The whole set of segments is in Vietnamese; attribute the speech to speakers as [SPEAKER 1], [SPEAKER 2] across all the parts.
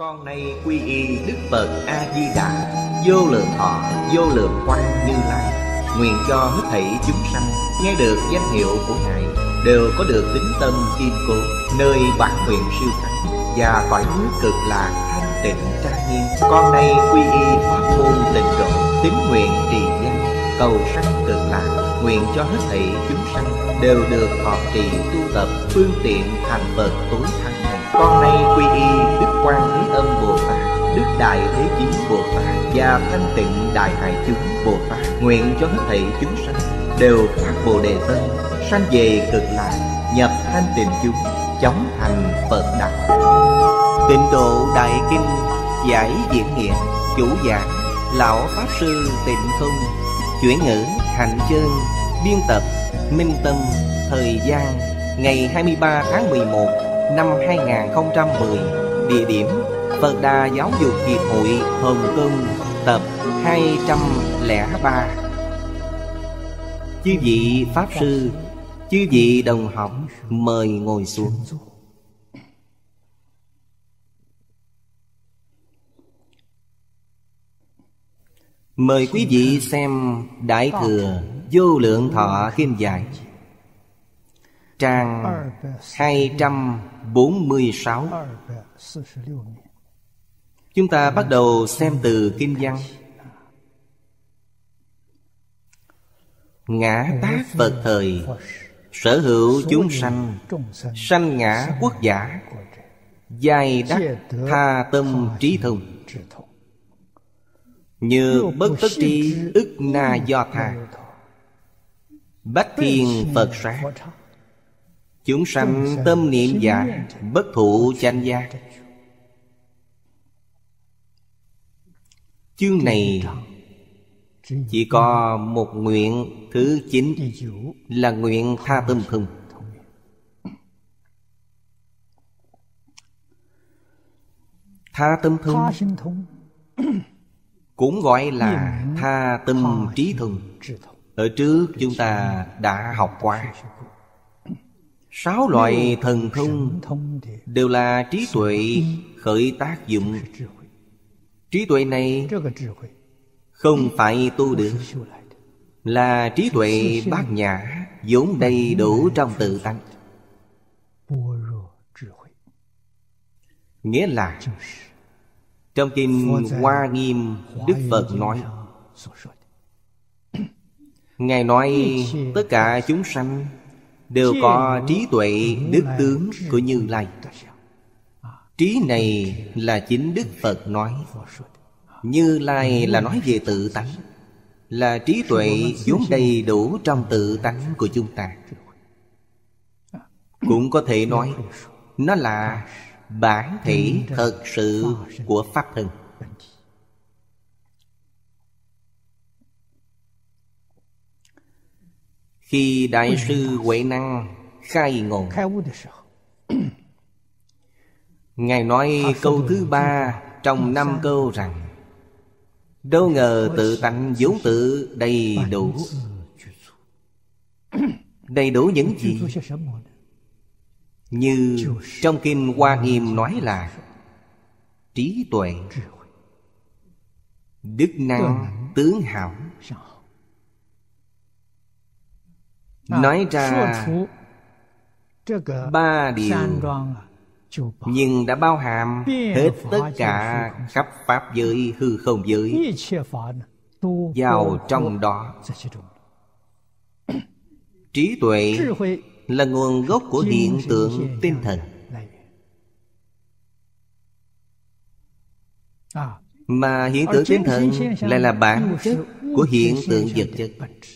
[SPEAKER 1] Con nay quy y Đức Phật A-di-đà, vô lượng thọ, vô lượng quang Như Lai. Nguyện cho hết thảy chúng sanh nghe được danh hiệu của Ngài đều có được tín tâm kiên cố, nơi bản nguyện siêu thắng và cõi nước cực lạc thanh tịnh trang nghiêm. Con nay quy y pháp môn tịnh độ, tín nguyện trì danh, cầu sanh cực lạc. Nguyện cho hết thảy chúng sanh đều được thọ trì tu tập phương tiện thành Phật tối thắng này. Con nay quy y Đức Quan Thế Âm Bồ Tát, Đức Đại Thế Chí Bồ Tát và Thanh Tịnh Đại Hải Chúng Bồ Tát. Nguyện cho hết thảy chúng sanh đều phát Bồ Đề tâm, sanh về cực lạc, nhập thanh tịnh chúng, chóng thành Phật đạo. Tịnh Độ Đại Kinh giải diễn nghĩa, chủ giảng lão pháp sư Tịnh Không, chuyển ngữ Hạnh Chân, biên tập Minh Tâm. Thời gian ngày 23 tháng 11 năm 2010. Địa điểm Phật Đà Giáo dục Hiệp hội Hồng Kông, tập 203. Chư vị pháp sư, chư vị đồng học, mời ngồi xuống. Mời quý vị xem Đại Thừa Vô Lượng Thọ Kinh Giải, trang 246. Chúng ta bắt đầu xem từ kinh văn. Ngã tác Phật thời, sở hữu chúng sanh, sanh ngã quốc giả, giai đắc tha tâm trí thông. Như bất tất tri ức na do tha, bách thiên Phật sát. Chúng sanh tâm niệm giả, bất thụ chánh giác. Chương này chỉ có một nguyện thứ 9 là nguyện tha tâm thông. Tha tâm thông cũng gọi là tha tâm trí thông. Ở trước chúng ta đã học qua 6 loại thần thông đều là trí tuệ khởi tác dụng. Trí tuệ này không phải tu được, là trí tuệ bát nhã, vốn đầy đủ trong tự tánh. Nghĩa là trong kinh Hoa Nghiêm, Đức Phật nói, Ngài nói tất cả chúng sanh đều có trí tuệ đức tướng của Như Lai. Trí này là chính Đức Phật nói. Như Lai là nói về tự tánh, là trí tuệ vốn đầy đủ trong tự tánh của chúng ta. Cũng có thể nói nó là bản thể thật sự của Pháp thân. Khi Đại sư Huệ Năng khai ngộ, Ngài nói câu thứ 3 trong 5 câu rằng: đâu ngờ tự tánh vốn tự đầy đủ. Đầy đủ những gì? Như trong kinh Hoa Nghiêm nói là trí tuệ, đức năng tướng hảo. Nói ra 3 điều, nhưng đã bao hàm hết tất cả khắp pháp giới, hư không giới vào trong đó. Trí tuệ là nguồn gốc của hiện tượng tinh thần, mà hiện tượng tinh thần lại là bản chất của hiện tượng vật chất.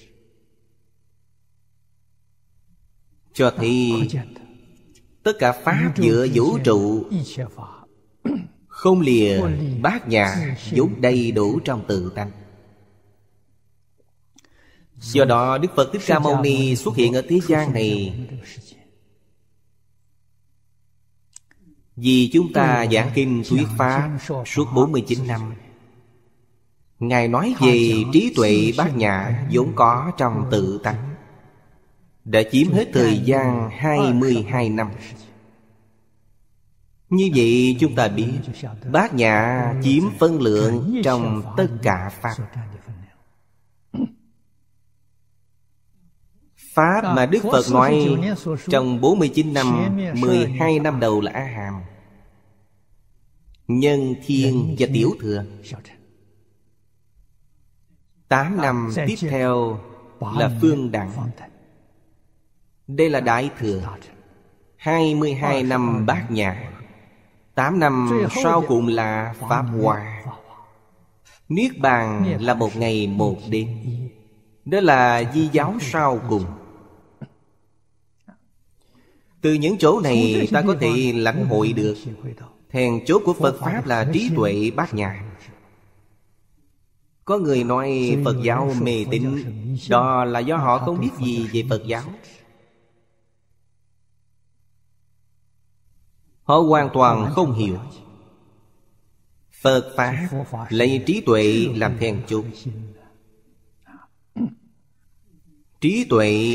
[SPEAKER 1] Cho thấy tất cả pháp giữa vũ trụ không lìa bát nhã, vốn đầy đủ trong tự tánh. Do đó Đức Phật Thích Ca Mâu Ni xuất hiện ở thế gian này vì chúng ta giảng kinh thuyết pháp suốt 49 năm. Ngài nói về trí tuệ bát nhã vốn có trong tự tánh, đã chiếm hết thời gian 22 năm. Như vậy chúng ta biết Bát Nhã chiếm phân lượng trong tất cả Pháp. Pháp mà Đức Phật nói trong 49 năm, 12 năm đầu là A-hàm, Nhân Thiên và Tiểu Thừa. 8 năm tiếp theo là Phương Đẳng. Đây là Đại Thừa. 22 năm Bát Nhã. 8 năm sau cùng là Pháp Hoa. Niết Bàn là 1 ngày 1 đêm. Đó là di giáo sau cùng. Từ những chỗ này ta có thể lãnh hội được then chốt của Phật Pháp là trí tuệ Bát Nhã. Có người nói Phật giáo mê tín, đó là do họ không biết gì về Phật giáo. Họ hoàn toàn không hiểu. Phật Pháp lấy trí tuệ làm then chốt. Trí tuệ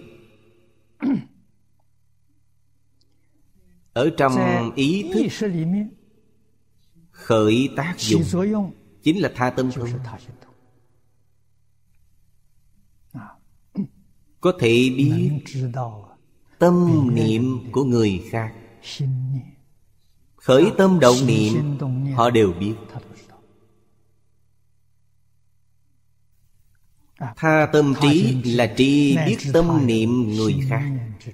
[SPEAKER 1] ở trong ý thức khởi tác dụng, chính là tha tâm thông. Có thể biết tâm niệm của người khác. Khởi tâm động niệm họ đều biết. Tha tâm trí là trí biết tâm niệm người khác.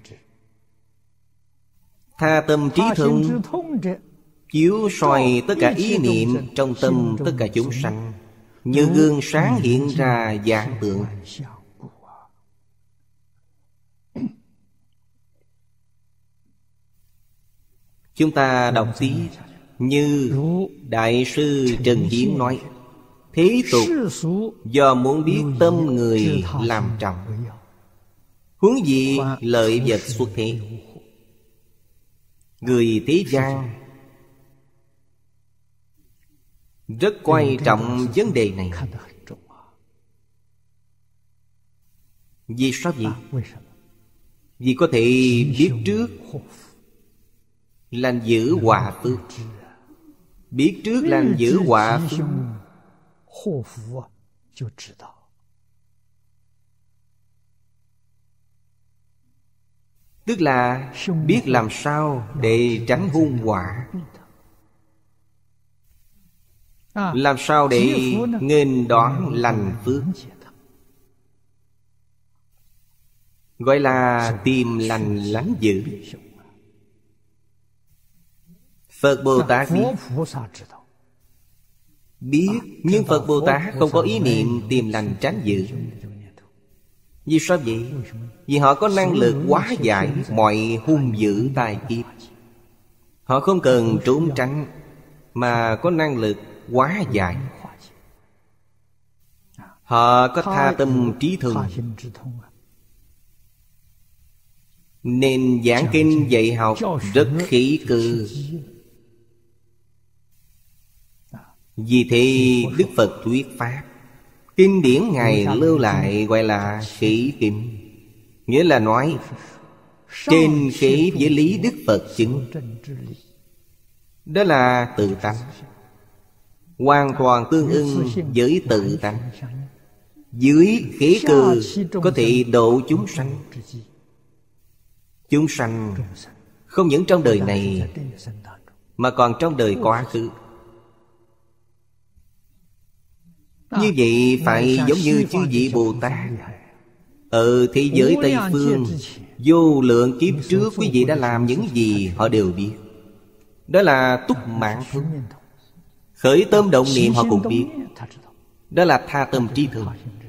[SPEAKER 1] Tha tâm trí thông chiếu soi tất cả ý niệm trong tâm tất cả chúng sanh, như gương sáng hiện ra dạng tượng. Chúng ta đọc tiếp như Đại sư Trần Hiến nói: thế tục do muốn biết tâm người làm trọng, huống gì lợi vật xuất thế. Người thế gian rất quan trọng vấn đề này. Vì sao vậy? Vì có thể biết trước lành dữ hòa phước. Biết trước lành dữ hòa phước, tức là biết làm sao để tránh hung họa, làm sao để nghênh đón lành phước, gọi là tìm lành lánh dữ. Phật Bồ Tát biết, nhưng Phật Bồ Tát không có ý niệm tìm lành tránh dữ. Vì sao vậy? Vì họ có năng lực hóa giải mọi hung dữ tai kiếp. Họ không cần trốn tránh, mà có năng lực hóa giải. Họ có tha tâm trí thông, nên giảng kinh dạy học rất khí cư. Vì thế Đức Phật thuyết Pháp, kinh điển Ngài lưu lại gọi là khỉ kinh. Nghĩa là nói trên khế với lý Đức Phật chứng. Đó là tự tánh, hoàn toàn tương ưng với tự tánh. Dưới khế cơ có thể độ chúng sanh. Chúng sanh không những trong đời này, mà còn trong đời quá khứ. Như vậy phải giống như chư vị Bồ Tát ở thế giới Tây Phương, vô lượng kiếp trước quý vị đã làm những gì họ đều biết. Đó là túc mạng thông. Khởi tâm động niệm họ cũng biết. Đó là tha tâm trí thông.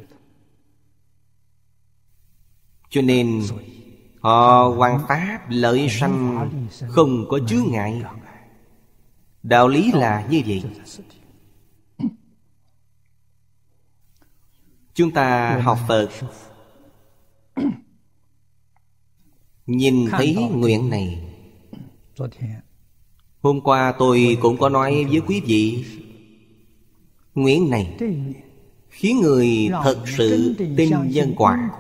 [SPEAKER 1] Cho nên họ hoằng pháp lợi sanh, không có chướng ngại. Đạo lý là như vậy. Chúng ta học Phật, nhìn thấy nguyện này. Hôm qua tôi cũng có nói với quý vị, nguyện này khiến người thật sự tin nhân quả,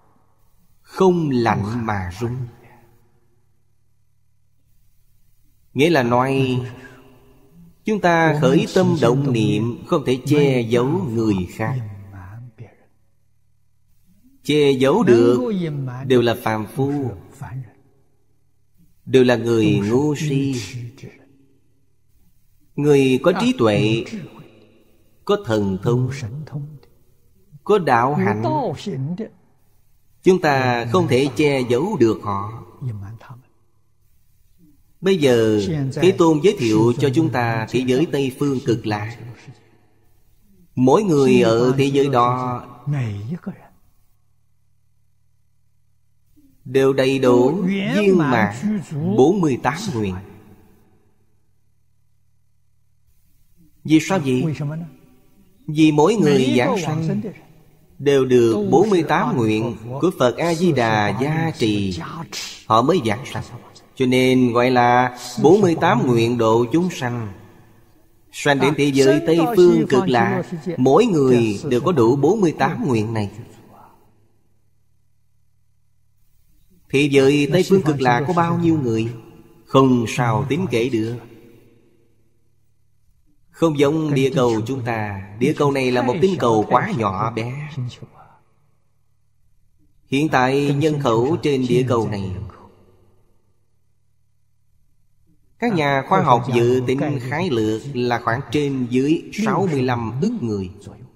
[SPEAKER 1] không lạnh mà run. Nghĩa là nói chúng ta khởi tâm động niệm không thể che giấu người khác. Che giấu được đều là phàm phu, đều là người ngu si. Người có trí tuệ, có thần thông, có đạo hạnh, chúng ta không thể che giấu được họ. Bây giờ Thế Tôn giới thiệu cho chúng ta thế giới Tây Phương Cực Lạc. Mỗi người ở thế giới đó đều đầy đủ viên mãn 48 nguyện. Vì sao vậy? Vì mỗi người giảng sanh đều được 48 nguyện của Phật A-di-đà gia trì, họ mới giảng sanh. Cho nên gọi là 48 nguyện độ chúng sanh. Sanh đến thế giới Tây Phương Cực Lạc, mỗi người đều có đủ 48 nguyện này. Thế giới Tây Phương Cực Lạc có bao nhiêu người? Không sao tính kể được. Không giống địa cầu chúng ta. Địa cầu này là một tinh cầu quá nhỏ bé. Hiện tại nhân khẩu trên địa cầu này, các nhà khoa học dự tính khái lược là khoảng trên dưới 65 ức người.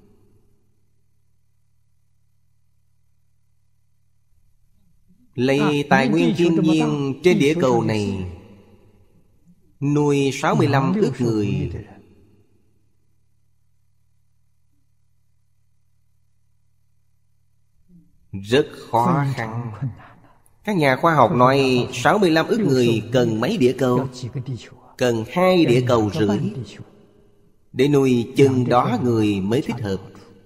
[SPEAKER 1] Lấy tài nguyên thiên nhiên trên địa cầu này nuôi 65 ức người, rất khó khăn. Các nhà khoa học nói 65 ức người cần mấy địa cầu? Cần 2 địa cầu rưỡi để nuôi chừng đó người mới thích hợp.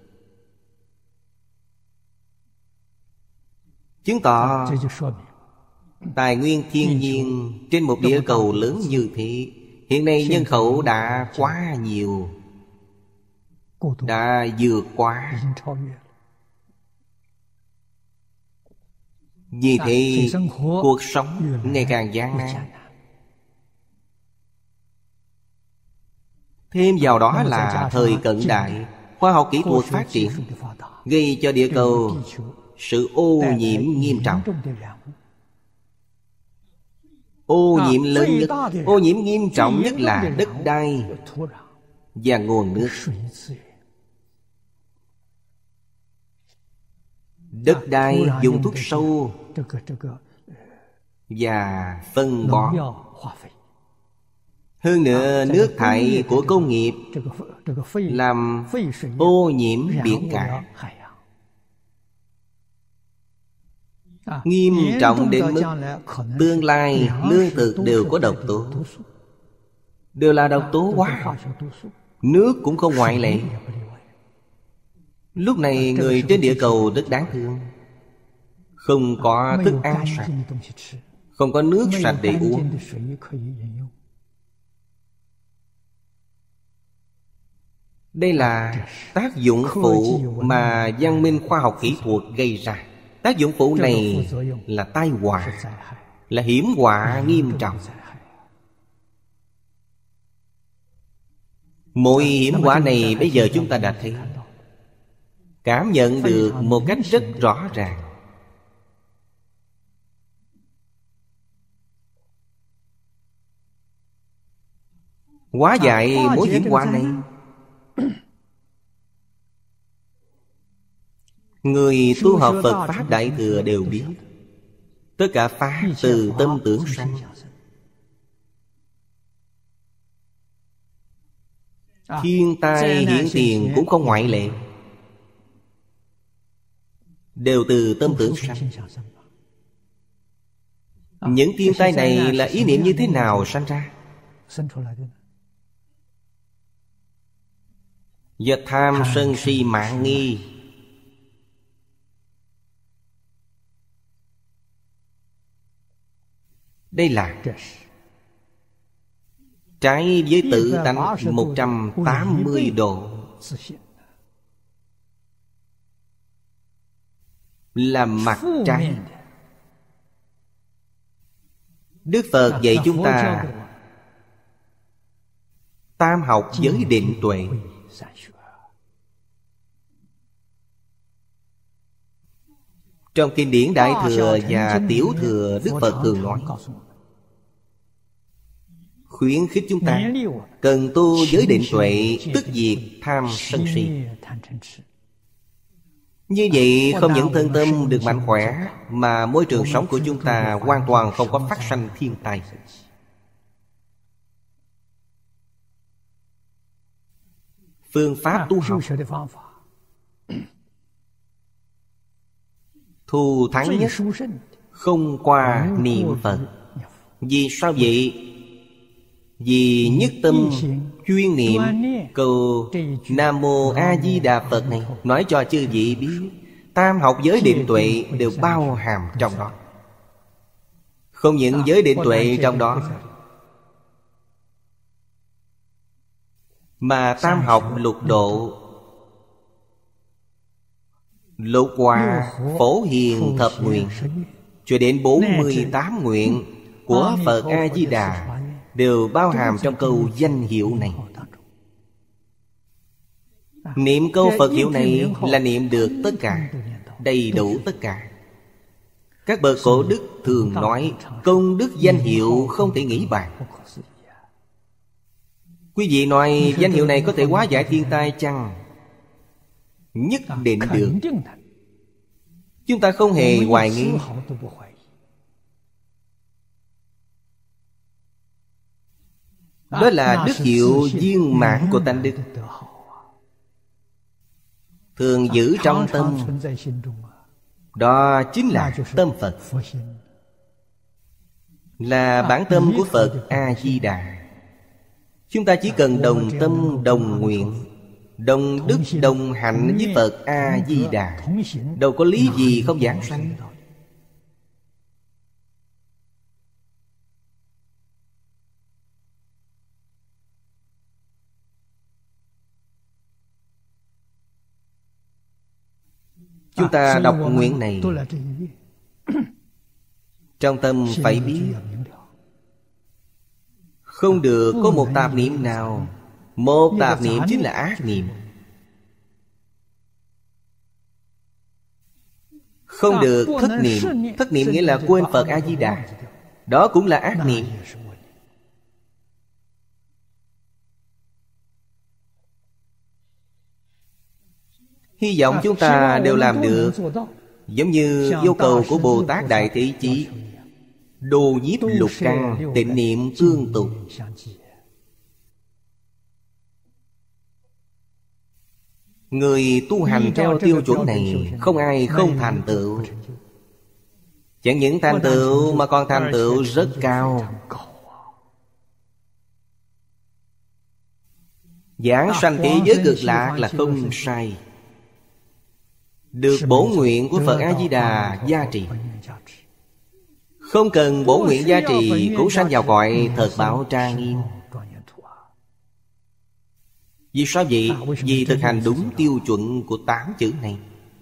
[SPEAKER 1] Chứng tỏ tài nguyên thiên nhiên trên một địa cầu lớn như thế, hiện nay nhân khẩu đã quá nhiều, đã vượt quá. Vì thế cuộc sống ngày càng gian nan. Thêm vào đó là thời cận đại, khoa học kỹ thuật phát triển, gây cho địa cầu sự ô nhiễm nghiêm trọng. Ô nhiễm lớn nhất, ô nhiễm nghiêm trọng nhất là đất đai và nguồn nước. Đất đai dùng thuốc sâu và phân bón. Hơn nữa nước thải của công nghiệp làm ô nhiễm biển cả, nghiêm trọng đến mức tương lai lương thực đều có độc tố, đều là độc tố hóa học. Nước cũng không ngoại lệ. Lúc này người trên địa cầu rất đáng thương. Không có thức ăn sạch, không có nước sạch để uống. Đây là tác dụng phụ mà văn minh khoa học kỹ thuật gây ra. Tác dụng phụ này là tai họa, là hiểm họa nghiêm trọng. Mỗi hiểm họa này bây giờ chúng ta đã thấy, cảm nhận được một cách rất rõ ràng. Hóa giải mối hiểm họa này, người tu học Phật Pháp Đại Thừa đều biết, tất cả Pháp từ tâm tưởng sanh. Thiên tai hiển tiền cũng không ngoại lệ, đều từ tâm tưởng sanh. Những thiên tai này là ý niệm như thế nào sanh ra? Do tham sân si mạn nghi. Đây là trái với tự tánh 180 độ, là mặt trái. Đức Phật dạy chúng ta tam học giới định tuệ. Trong kinh điển Đại Thừa và Tiểu Thừa, Đức Phật thường nói khuyến khích chúng ta cần tu giới định tuệ, tức diệt tham sân si. Như vậy không những thân tâm được mạnh khỏe, mà môi trường sống của chúng ta hoàn toàn không có phát sanh thiên tai. Phương pháp tu học thù thắng nhất không qua niệm Phật. Vì sao vậy? Vì nhất tâm chuyên niệm câu Nam Mô A Di Đà Phật này nói cho chư vị biết, tam học giới định tuệ đều bao hàm trong đó. Không những giới định tuệ trong đó, mà tam học lục độ, lục hòa, phổ hiền thập nguyện, cho đến 48 nguyện của Phật A Di Đà đều bao hàm trong câu danh hiệu này. Niệm câu Phật hiệu này là niệm được tất cả, đầy đủ tất cả. Các bậc cổ đức thường nói công đức danh hiệu không thể nghĩ bàn. Quý vị nói danh hiệu này có thể hóa giải thiên tai chăng? Nhất định được. Chúng ta không hề hoài nghi. Đó là đức hiệu viên mãn của tánh đức, thường giữ trong tâm. Đó chính là tâm Phật, là bản tâm của Phật A-di-đà. Chúng ta chỉ cần đồng tâm đồng nguyện, đồng đức đồng hạnh với Phật A-di-đà, đâu có lý gì không giảng sanh. Chúng ta đọc nguyện này, trong tâm phải biết không được có một tạp niệm nào. Một tạp niệm chính là ác niệm. Không được thất niệm. Thất niệm nghĩa là quên Phật A-di-đà, đó cũng là ác niệm. Hy vọng chúng ta đều làm được, giống như yêu cầu của Bồ Tát Đại Thế Chí: đồ nhiếp lục căn, tịnh niệm tương tục. Người tu hành theo tiêu chuẩn này, không ai không thành tựu. Chẳng những thành tựu mà còn thành tựu rất cao. Giảng sanh thế giới cực lạc là không sai. Được bổ nguyện của Phật A-di-đà gia trì. Không cần bổ nguyện gia trì cũng sanh vào cõi thật bảo trang nghiêm. Vì sao vậy? Vì thực hành đúng tiêu chuẩn của 8 chữ này.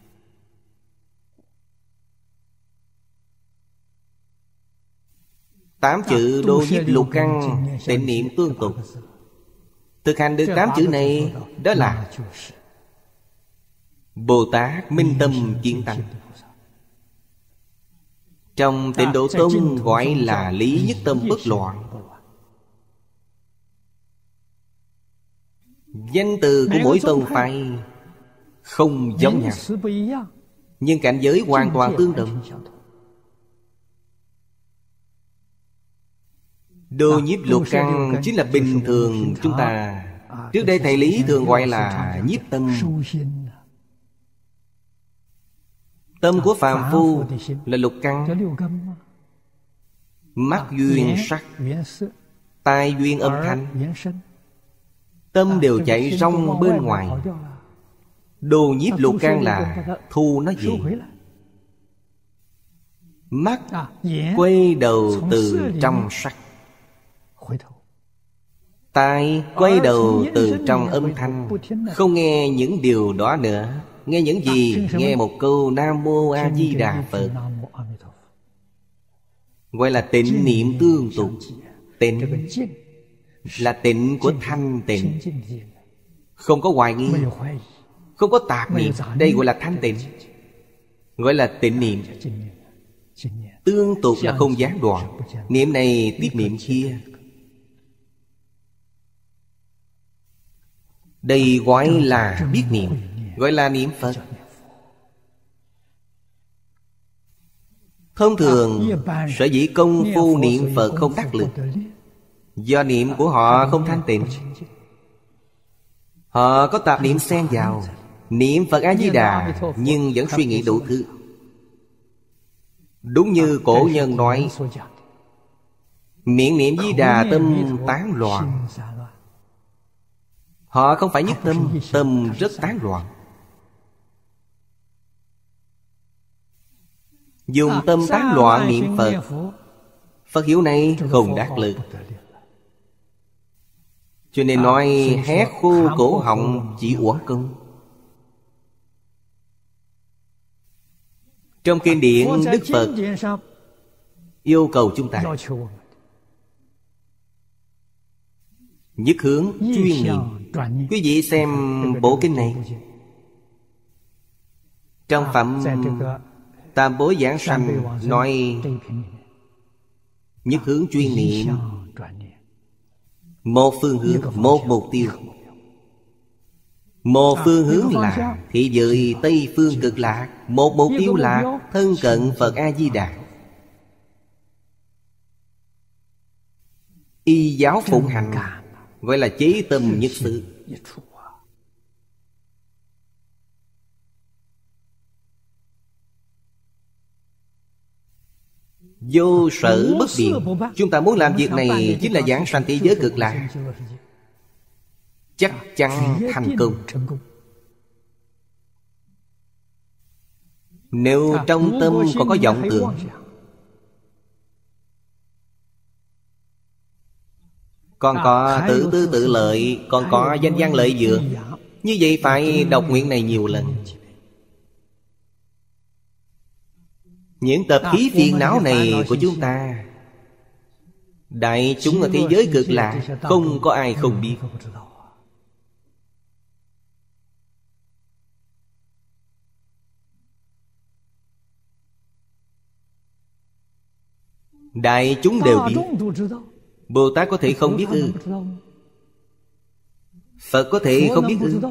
[SPEAKER 1] Tám chữ đô nhiếp lục căn, tịnh niệm tương tục. Thực hành được 8 chữ này, đó là Bồ Tát minh tâm kiến tánh. Trong Tịnh Độ Tông gọi là lý nhất tâm bất loạn. Danh từ của mỗi tông phái không giống nhau, nhưng cảnh giới hoàn toàn tương đồng. Đô nhiếp lục căn chính là bình thường chúng ta. Trước đây thầy Lý thường gọi là nhiếp tâm. Tâm của phàm phu là lục căn: mắt duyên sắc, tai duyên âm thanh, tâm đều chạy rong bên ngoài. Đồ nhiếp lục căn là thu nó về. Mắt quay đầu từ trong sắc, tai quay đầu từ trong âm thanh. Không nghe những điều đó nữa. Nghe những gì? Nghe một câu Nam Mô A Di Đà Phật, gọi là tịnh niệm tương tục. Tịnh là tịnh của thanh tịnh, không có hoài nghi, không có tạp niệm. Đây gọi là thanh tịnh, gọi là tịnh niệm. Tương tục là không gián đoạn, niệm này tiếp niệm kia. Đây gọi là biết niệm, gọi là niệm Phật. Thông thường sở dĩ công phu niệm Phật không đắc lực, do niệm của họ không thanh tịnh. Họ có tạp niệm xen vào. Niệm Phật A-di-đà nhưng vẫn suy nghĩ đủ thứ. Đúng như cổ nhân nói, miệng niệm Di Đà tâm tán loạn. Họ không phải nhất tâm, tâm rất tán loạn. Dùng tâm tán loạn niệm Phật, Phật hiệu này không đắc lực. Cho nên nói hét khô cổ họng chỉ uổng công. Trong kinh điển Đức Phật yêu cầu chúng ta nhất hướng chuyên niệm. Quý vị xem bộ kinh này, trong phẩm Tam Bối Giảng Sanh nói nhất hướng chuyên niệm, một phương hướng, một mục tiêu. Một phương hướng là thị giới Tây Phương Cực Lạc, một mục tiêu là thân cận Phật A-di-đà. Y giáo phụng hành gọi là chế tâm nhất sự. Vô sở bất biện. Chúng ta muốn làm việc này chính là giảng sanh thế giới cực lạc, chắc chắn thành công. Nếu trong tâm còn có vọng tưởng, còn có tự tư tự lợi, còn có danh văn lợi dưỡng, như vậy phải đọc nguyện này nhiều lần. Những tập khí phiền não này của chúng ta, đại chúng ở thế giới cực lạc không có ai không biết. Đại chúng đều biết. Bồ Tát có thể không biết ư? Phật có thể không biết ư?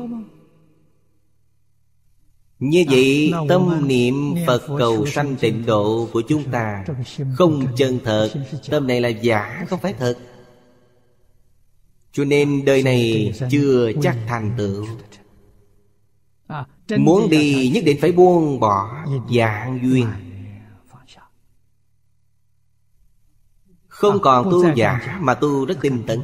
[SPEAKER 1] Như vậy tâm niệm Phật cầu sanh tịnh độ của chúng ta không chân thật. Tâm này là giả, không phải thật. Cho nên đời này chưa chắc thành tựu. Muốn đi nhất định phải buông bỏ dạng duyên. Không còn tu giả mà tu rất tinh tấn.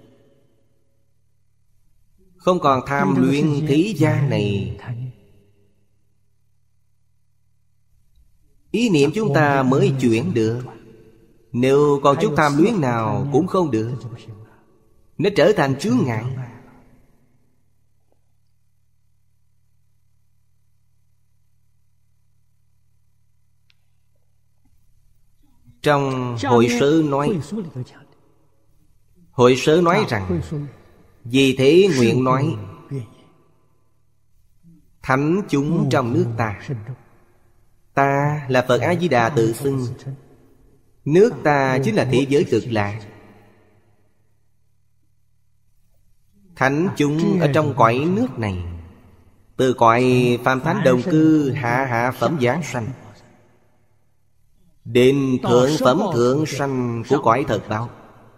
[SPEAKER 1] Không còn tham luyện thế gian này. Ý niệm chúng ta mới chuyển được. Nếu còn chút tham luyện nào cũng không được. Nó trở thành chướng ngại. Trong Hội Sớ nói, Hội Sớ nói rằng, vì thế nguyện nói, thánh chúng trong nước ta, ta là Phật A-di-đà tự xưng, nước ta chính là thế giới cực lạc. Thánh chúng ở trong cõi nước này, từ cõi phàm thánh đồng cư hạ phẩm giáng sanh, đến thượng phẩm thượng sanh của cõi thật đạo,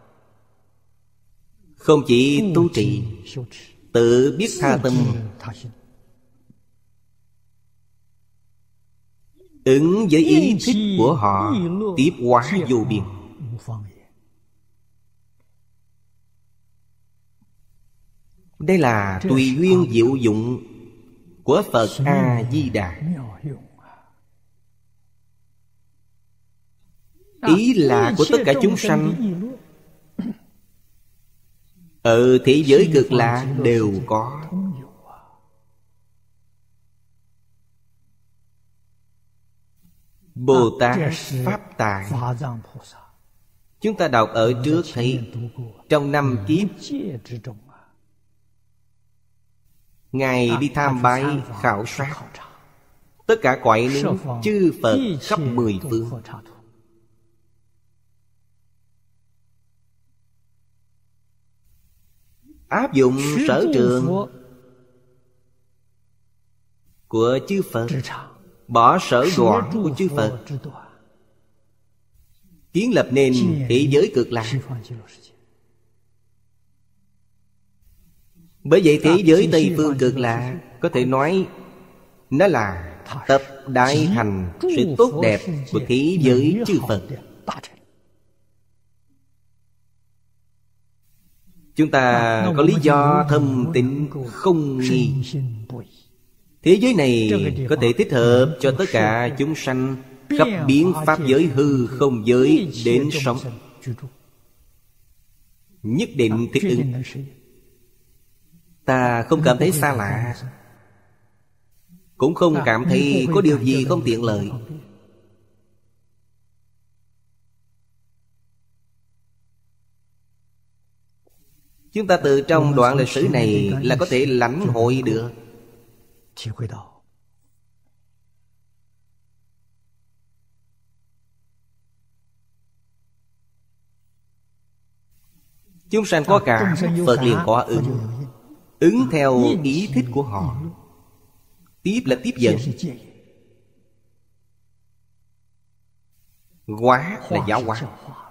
[SPEAKER 1] không chỉ tu trì, tự biết tha tâm, ứng với ý thích của họ, tiếp hóa vô biên. Đây là tùy duyên diệu dụng của Phật A-di-đà. Ý là của tất cả chúng sanh ở thế giới cực lạc đều có. Bồ Tát Pháp Tại Chúng ta đọc ở trước thấy trong 5 kiếp Ngài đi tham bái khảo sát tất cả cõi nước chư Phật khắp 10 phương. Áp dụng sở trường của chư Phật, bỏ sở đoạn của chư Phật, kiến lập nên thế giới cực lạc. Bởi vậy thế giới Tây Phương cực lạc có thể nói nó là tập đại thành sự tốt đẹp của thế giới chư Phật. Chúng ta có lý do thâm tín không nghi. Thế giới này có thể thích hợp cho tất cả chúng sanh khắp biến pháp giới hư không giới đến sống. Nhất định thích ứng. Ta không cảm thấy xa lạ, cũng không cảm thấy có điều gì không tiện lợi. Chúng ta từ trong đoạn lịch sử này là có thể lãnh hội được. Chúng sanh có cảm, Phật liền có ứng. Ứng theo ý thích của họ. Tiếp là tiếp dẫn, hóa là giáo hóa.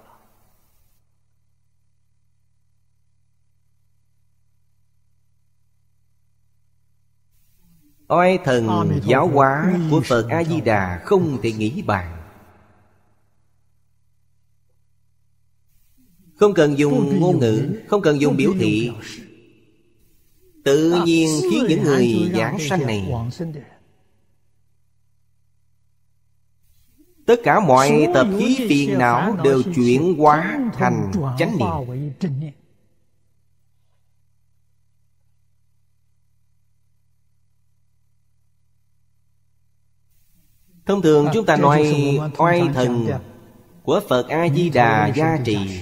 [SPEAKER 1] Oai thần giáo hóa của Phật A-di-đà không thể nghĩ bàn. Không cần dùng ngôn ngữ, không cần dùng biểu thị, tự nhiên khiến những người giảng sanh này tất cả mọi tập khí phiền não đều chuyển hóa thành chánh niệm. Thông thường chúng ta nói oai thần của Phật A-di-đà gia trì.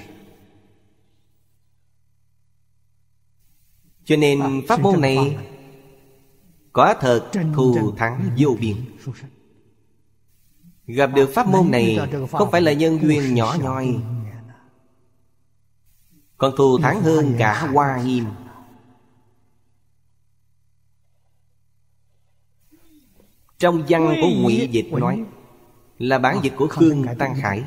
[SPEAKER 1] Cho nên pháp môn này có thật thù thắng vô biên. Gặp được pháp môn này không phải là nhân duyên nhỏ nhoi, còn thù thắng hơn cả Hoa Nghiêm. Trong văn của Ngụy Dịch nói, là bản dịch của Khương Tăng Khải,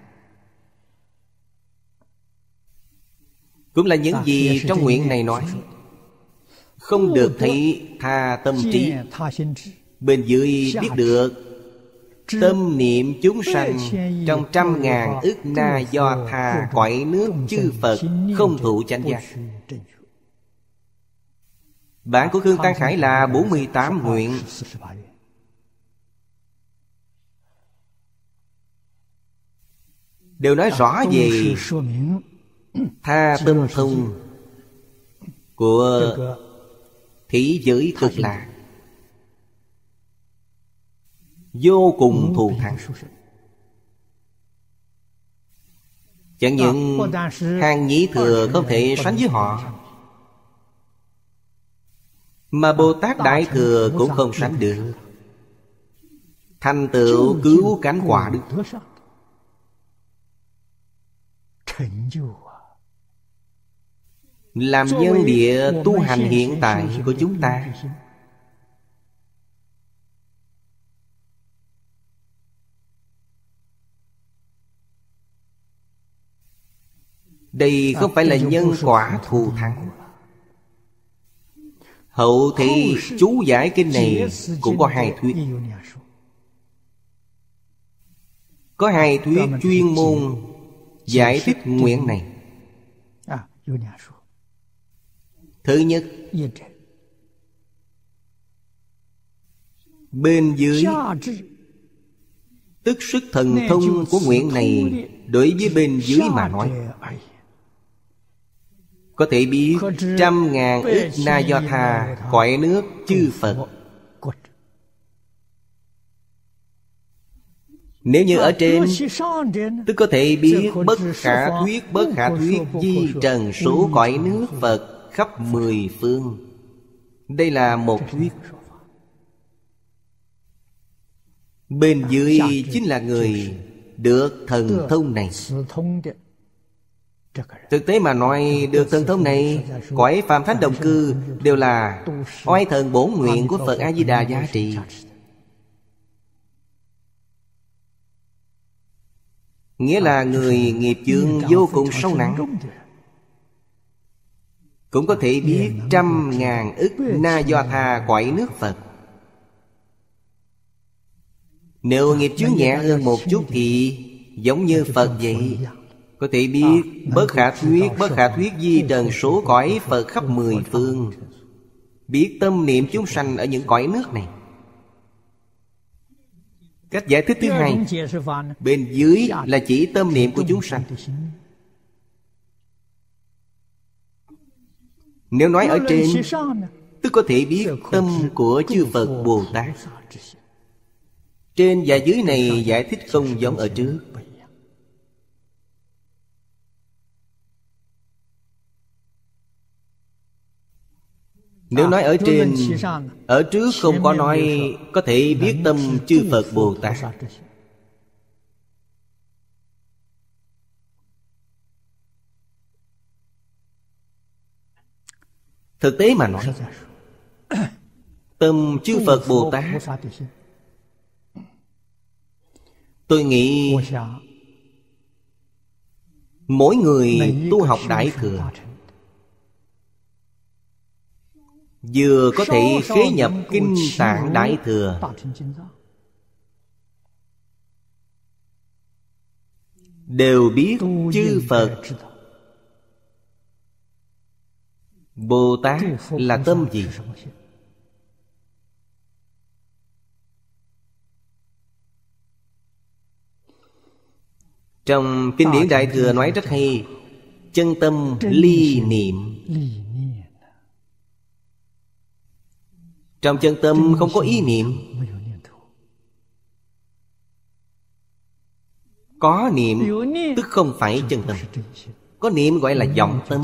[SPEAKER 1] cũng là những gì trong nguyện này nói. Không được thấy tha tâm trí, bên dưới biết được tâm niệm chúng sanh trong 100.000 ức na do tha cõi nước chư Phật không thụ chánh giác. Bản của Khương Tăng Khải là 48 nguyện. Đều nói rõ về tha tâm thông của thế giới cực lạc, vô cùng thù thắng. Chẳng những hàng nhĩ thừa không thể sánh với họ, mà Bồ Tát Đại Thừa cũng không sánh được. Thành tựu cứu cánh quả đức, làm nhân địa tu hành hiện tại của chúng ta. Đây không phải là nhân quả thù thắng. Hậu thị chú giải kinh này cũng có hai thuyết. Có hai thuyết chuyên môn giải thích nguyện này. Thứ nhất, bên dưới tức sức thần thông của nguyện này đối với bên dưới mà nói, có thể biết 100.000 ức na do tha cõi nước chư Phật. Nếu như ở trên, tức có thể biết bất khả thuyết di trần số cõi nước Phật khắp 10 phương. Đây là một thuyết. Bên dưới chính là người được thần thông này. Thực tế mà nói, được thần thông này, cõi phàm thánh đồng cư đều là oai thần bổn nguyện của Phật A-di-đà giá trị. Nghĩa là người nghiệp chướng vô cùng sâu nặng, cũng có thể biết trăm ngàn ức na do tha cõi nước Phật. Nếu nghiệp chướng nhẹ hơn một chút thì giống như Phật vậy, có thể biết bất khả thuyết di trần số cõi Phật khắp 10 phương, biết tâm niệm chúng sanh ở những cõi nước này. Cách giải thích thứ hai, bên dưới là chỉ tâm niệm của chúng sanh. Nếu nói ở trên, tức có thể biết tâm của chư Phật Bồ Tát. Trên và dưới này giải thích không giống ở trước. Nếu nói ở trên, ở trước không có nói có thể biết tâm chư Phật Bồ Tát. Thực tế mà nói, tâm chư Phật Bồ Tát, tôi nghĩ mỗi người tu học Đại Thừa vừa có thể khế nhập Kinh Tạng Đại Thừa, đều biết chư Phật Bồ Tát là tâm gì. Trong kinh điển Đại Thừa nói rất hay, chân tâm ly niệm. Trong chân tâm không có ý niệm. Có niệm tức không phải chân tâm. Có niệm gọi là vọng tâm.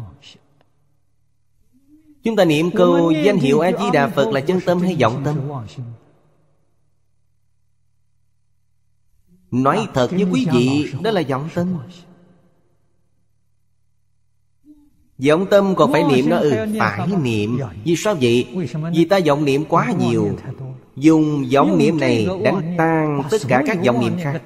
[SPEAKER 1] Chúng ta niệm câu danh hiệu A-di-đà Phật là chân tâm hay vọng tâm? Nói thật với quý vị, đó là vọng tâm. Vọng tâm còn phải niệm nó phải niệm. Vì sao vậy? Vì ta vọng niệm quá nhiều. Dùng vọng niệm này đánh tan tất cả các vọng niệm khác.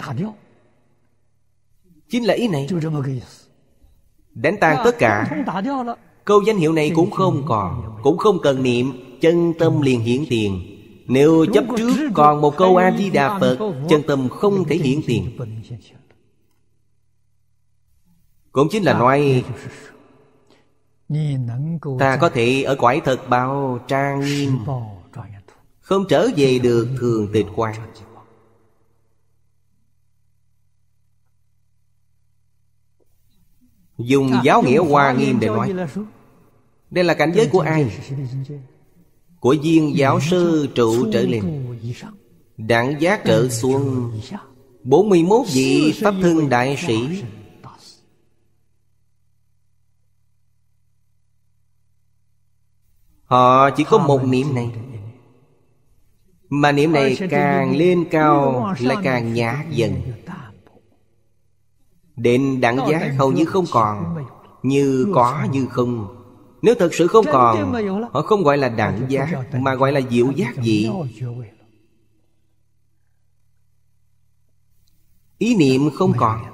[SPEAKER 1] Chính là ý này. Đánh tan tất cả. Câu danh hiệu này cũng không còn, cũng không cần niệm, chân tâm liền hiển tiền. Nếu chấp trước còn một câu A-di-đà Phật, chân tâm không thể hiển tiền. Cũng chính là nói ta có thể ở cõi thật báo trang nghiêm, không trở về được thường tịch quan. Dùng giáo nghĩa Hoa Nghiêm để nói, đây là cảnh giới của ai? Của viên giáo sư trụ trở lên, đẳng giác trở xuống, 41 vị pháp thân đại sĩ. Họ chỉ có một niệm này, mà niệm này càng lên cao lại càng nhạt dần. Đến đẳng giác hầu như không còn, như có như không. Nếu thật sự không còn, họ không gọi là đẳng giác, mà gọi là diệu giác vị. Ý niệm không còn.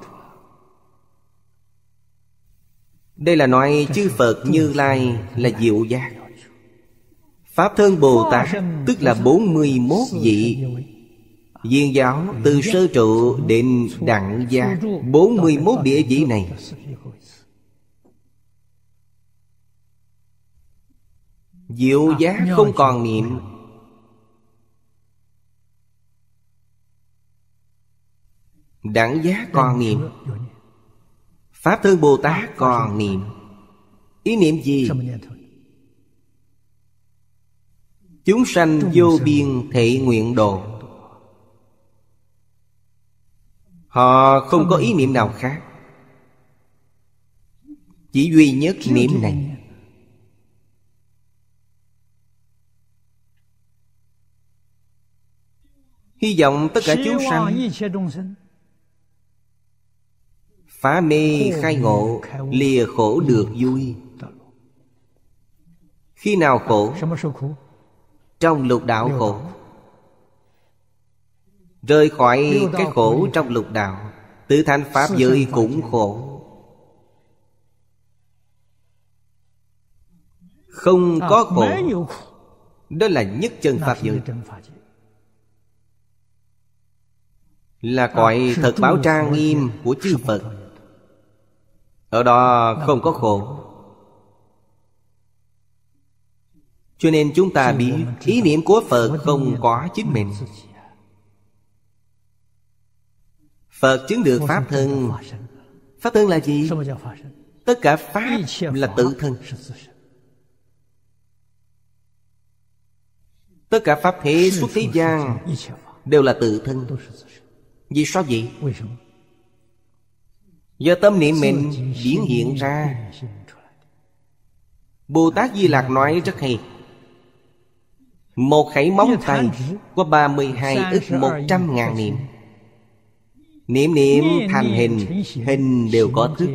[SPEAKER 1] Đây là nói chư Phật Như Lai là diệu giác. Pháp thân Bồ Tát tức là 41 vị. Viên giáo từ sơ trụ đến đẳng giác, 41 địa vị này. Diệu giác không còn niệm. Đẳng giác còn niệm. Pháp thân Bồ Tát còn niệm. Ý niệm gì? Chúng sanh vô biên thệ nguyện độ. Họ không có ý niệm nào khác, chỉ duy nhất niệm này. Hy vọng tất cả chúng sanh phá mê khai ngộ, lìa khổ được vui. Khi nào khổ? Trong lục đạo khổ. Rời khỏi cái khổ trong lục đạo, tự thành pháp giới cũng khổ. Không có khổ, đó là nhất chân pháp giới, là cõi thật báo trang nghiêm của chư Phật. Ở đó không có khổ. Cho nên chúng ta biết ý niệm của Phật không có chính mình. Phật chứng được Pháp thân. Pháp thân là gì? Tất cả Pháp là tự thân. Tất cả Pháp thế xuất thế gian đều là tự thân. Vì sao vậy? Do tâm niệm mình biến hiện ra. Bồ Tát Di Lặc nói rất hay. Một khẩy móng tay có 32 ức 100.000 niệm. Niệm niệm thành hình, hình đều có thức.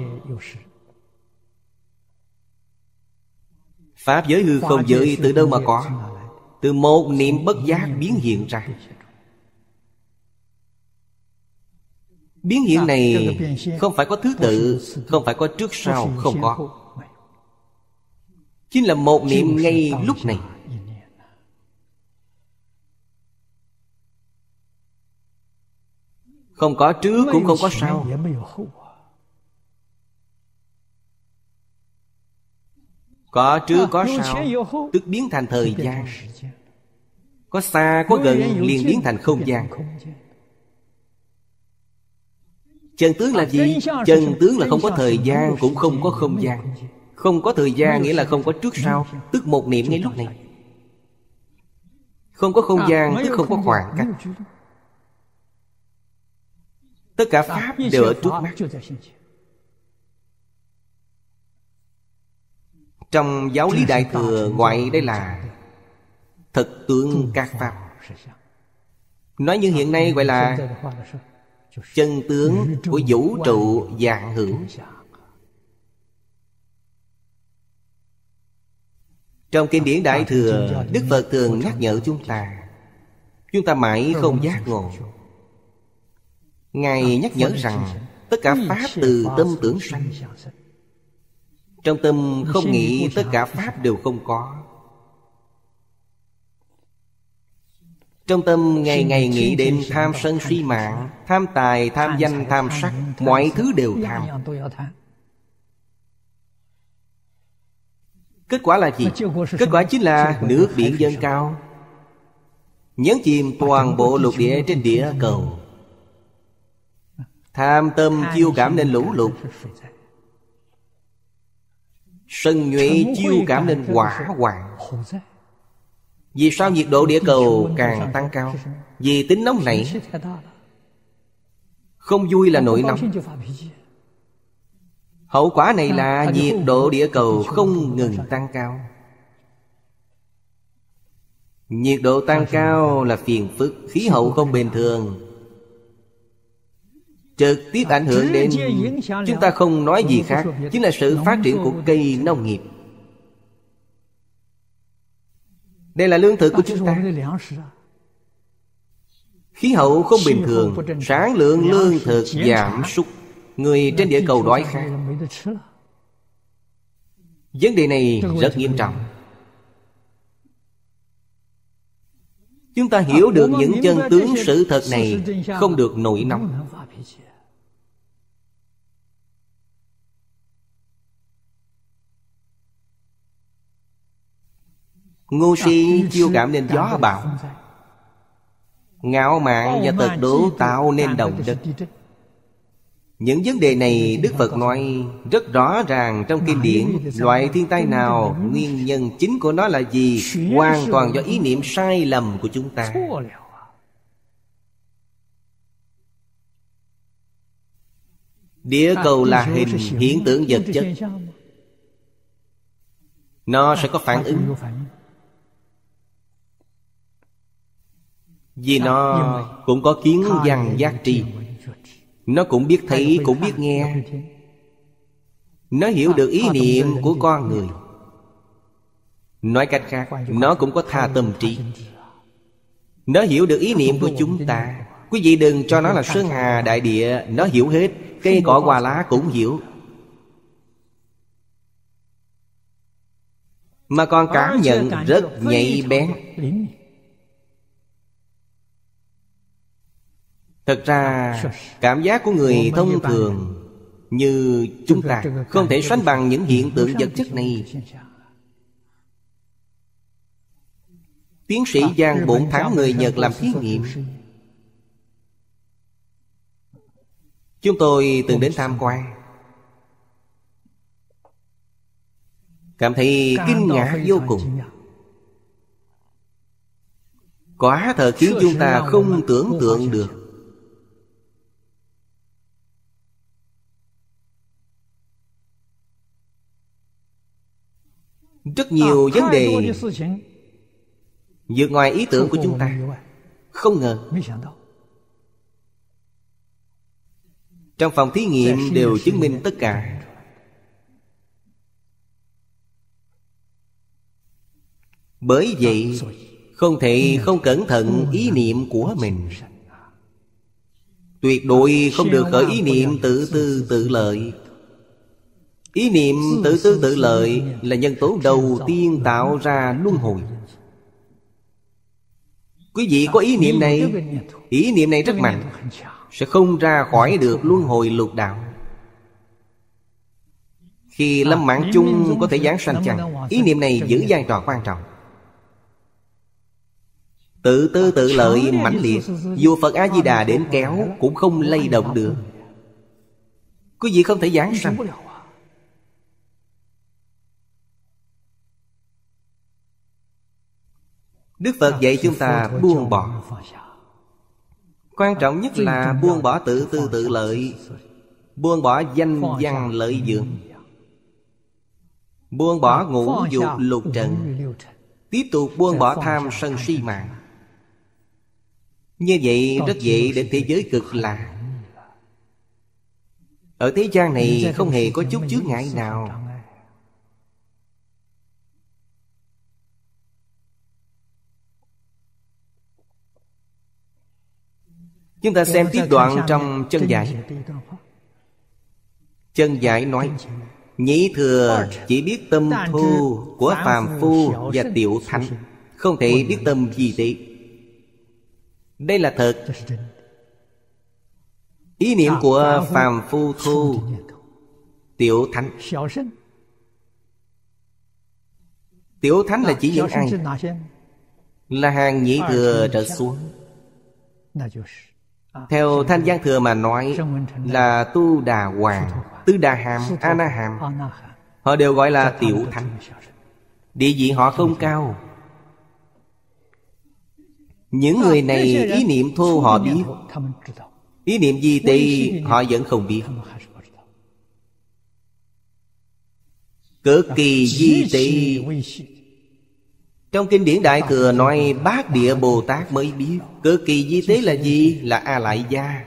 [SPEAKER 1] Pháp giới hư không giới từ đâu mà có? Từ một niệm bất giác biến hiện ra. Biến hiện này không phải có thứ tự, không phải có trước sau, không có. Chính là một niệm ngay lúc này. Không có trước cũng không có sau. Có trước có sau, tức biến thành thời gian. Có xa có gần liền biến thành không gian. Chân tướng là gì? Chân tướng là không có thời gian cũng không có không gian. Không có thời gian nghĩa là không có trước sau, tức một niệm ngay lúc này. Không có không gian tức không có khoảng cách. Tất cả Pháp đều ở trước mắt. Trong giáo lý Đại Thừa gọi đây là thực tướng các Pháp. Nói như hiện nay gọi là chân tướng của vũ trụ vạn hữu. Trong kinh điển Đại Thừa, Đức Phật thường nhắc nhở chúng ta mãi không giác ngộ. Ngài nhắc nhở rằng tất cả Pháp từ tâm tưởng sanh. Trong tâm không nghĩ tất cả Pháp đều không có. Trong tâm ngày ngày nghĩ đến tham sân si mạng, tham tài, tham danh, tham sắc, mọi thứ đều tham. Kết quả là gì? Kết quả chính là nước biển dâng cao, nhấn chìm toàn bộ lục địa trên địa cầu. Tham tâm chiêu cảm nên lũ lụt, sân nhuệ chiêu cảm nên hỏa hoạn. Vì sao nhiệt độ địa cầu càng tăng cao? Vì tính nóng nảy. Không vui là nổi nóng. Hậu quả này là nhiệt độ địa cầu không ngừng tăng cao. Nhiệt độ tăng cao là phiền phức, khí hậu không bình thường, trực tiếp ảnh hưởng đến chúng ta không nói gì khác, chính là sự phát triển của cây nông nghiệp. Đây là lương thực của chúng ta. Khí hậu không bình thường, sản lượng lương thực giảm sút, người trên địa cầu đói khát. Vấn đề này rất nghiêm trọng. Chúng ta hiểu được những chân tướng sự thật này, không được nổi nóng. Ngu si chiêu cảm nên gió bão, ngạo mạn và tật đố tạo nên động đất. Những vấn đề này Đức Phật nói rất rõ ràng trong kinh điển. Loại thiên tai nào, nguyên nhân chính của nó là gì? Hoàn toàn do ý niệm sai lầm của chúng ta. Địa cầu là hình hiện tượng vật chất, nó sẽ có phản ứng. Vì nó cũng có kiến văn giác tri, nó cũng biết thấy, cũng biết nghe. Nó hiểu được ý niệm của con người. Nói cách khác, nó cũng có tha tâm trí. Nó hiểu được ý niệm của chúng ta. Quý vị đừng cho nó là sơn hà đại địa. Nó hiểu hết. Cây cỏ hoa lá cũng hiểu. Mà còn cảm nhận rất nhạy bén. Thật ra cảm giác của người thông thường như chúng ta không thể sánh bằng những hiện tượng vật chất này. Tiến sĩ Giang Bổn Thắng người Nhật làm thí nghiệm. Chúng tôi từng đến tham quan, cảm thấy kinh ngạc vô cùng. Quả thật khiến chúng ta không tưởng tượng được. Rất nhiều vấn đề vượt ngoài ý tưởng của chúng ta. Không ngờ trong phòng thí nghiệm đều chứng minh tất cả. Bởi vậy không thể không cẩn thận ý niệm của mình. Tuyệt đối không được khởi ý niệm tự tư tự lợi. Ý niệm tự tư tự lợi là nhân tố đầu tiên tạo ra luân hồi. Quý vị có ý niệm này, ý niệm này rất mạnh, sẽ không ra khỏi được luân hồi lục đạo. Khi lâm mạng chung có thể giáng sanh chăng? Ý niệm này giữ vai trò quan trọng. Tự tư tự lợi mãnh liệt, dù Phật A-di-đà đến kéo cũng không lay động được. Quý vị không thể giáng sanh. Đức Phật dạy chúng ta buông bỏ. Quan trọng nhất là buông bỏ tự tư tự lợi, buông bỏ danh văn lợi dưỡng, buông bỏ ngũ dục lục trần, tiếp tục buông bỏ tham sân si mạng. Như vậy rất dễ đến thế giới cực lạc. Ở thế gian này không hề có chút chướng ngại nào. Chúng ta xem tiếp đoạn trong chân giải. Chân giải nói: nhĩ thừa chỉ biết tâm thô của phàm phu và tiểu thánh, không thể biết tâm vi tế. Đây là thật. Ý niệm của phàm phu thô, tiểu thánh. Tiểu thánh là chỉ những ai? Là hàng nhĩ thừa trở xuống. Theo Thanh Văn Thừa mà nói là Tu Đà Hoàng, Tứ Đà Hàm, A Na Hàm. Họ đều gọi là tiểu thánh. Địa vị họ không cao. Những người này ý niệm thô họ biết, ý niệm vi tế họ vẫn không biết. Cực kỳ vi tế. Trong kinh điển Đại Thừa nói Bát Địa Bồ Tát mới biết. Cực kỳ vi tế là gì? Là A Lại Gia.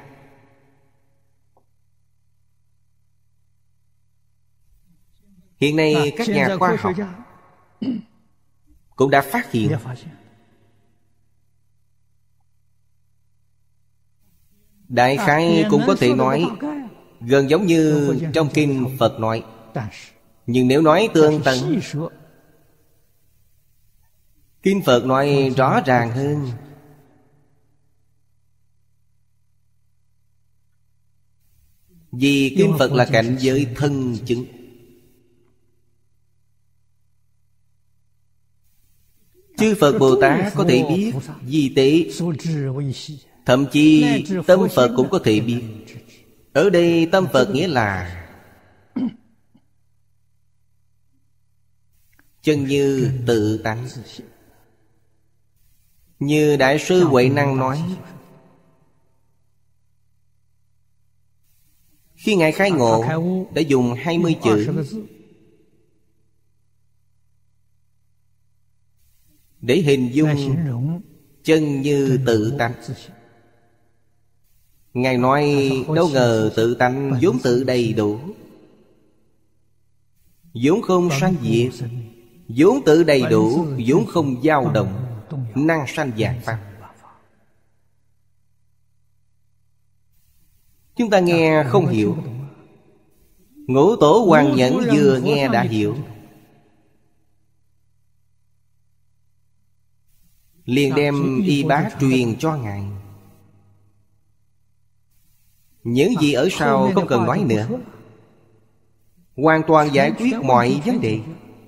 [SPEAKER 1] Hiện nay các nhà khoa học cũng đã phát hiện đại khái cũng có thể nói gần giống như trong kinh Phật nói. Nhưng nếu nói tường tận, kinh Phật nói rõ ràng hơn. Vì kinh Phật là cảnh giới thân chứng. Chư Phật Bồ Tát có thể biết vi tế, thậm chí tâm Phật cũng có thể biết. Ở đây tâm Phật nghĩa là chân như tự tánh. Như Đại sư Huệ Năng nói, Khi Ngài khai ngộ đã dùng 20 chữ để hình dung chân như tự tánh. Ngài nói đâu ngờ tự tánh vốn tự đầy đủ, vốn không sanh diệt, vốn tự đầy đủ, vốn không dao động, năng sanh vạn pháp. Chúng ta nghe không hiểu, Ngũ Tổ Hoàng Nhẫn vừa nghe đã hiểu, liền đem y bá truyền cho Ngài. Những gì ở sau không cần nói nữa, hoàn toàn giải quyết mọi vấn đề.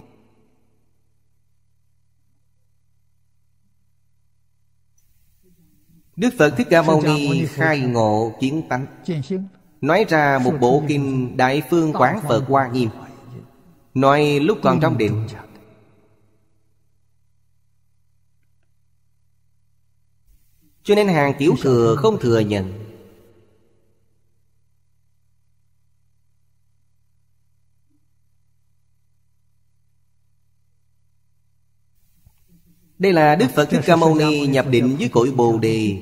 [SPEAKER 1] Đức Phật Thích Ca Mâu Ni khai ngộ kiến tánh, nói ra một bộ kinh Đại Phương Quán Phật Hoa Nghiêm, nói lúc còn trong định. Cho nên hàng tiểu thừa không thừa nhận. Đây là Đức Phật Thích Ca Mâu Ni nhập định với cội Bồ Đề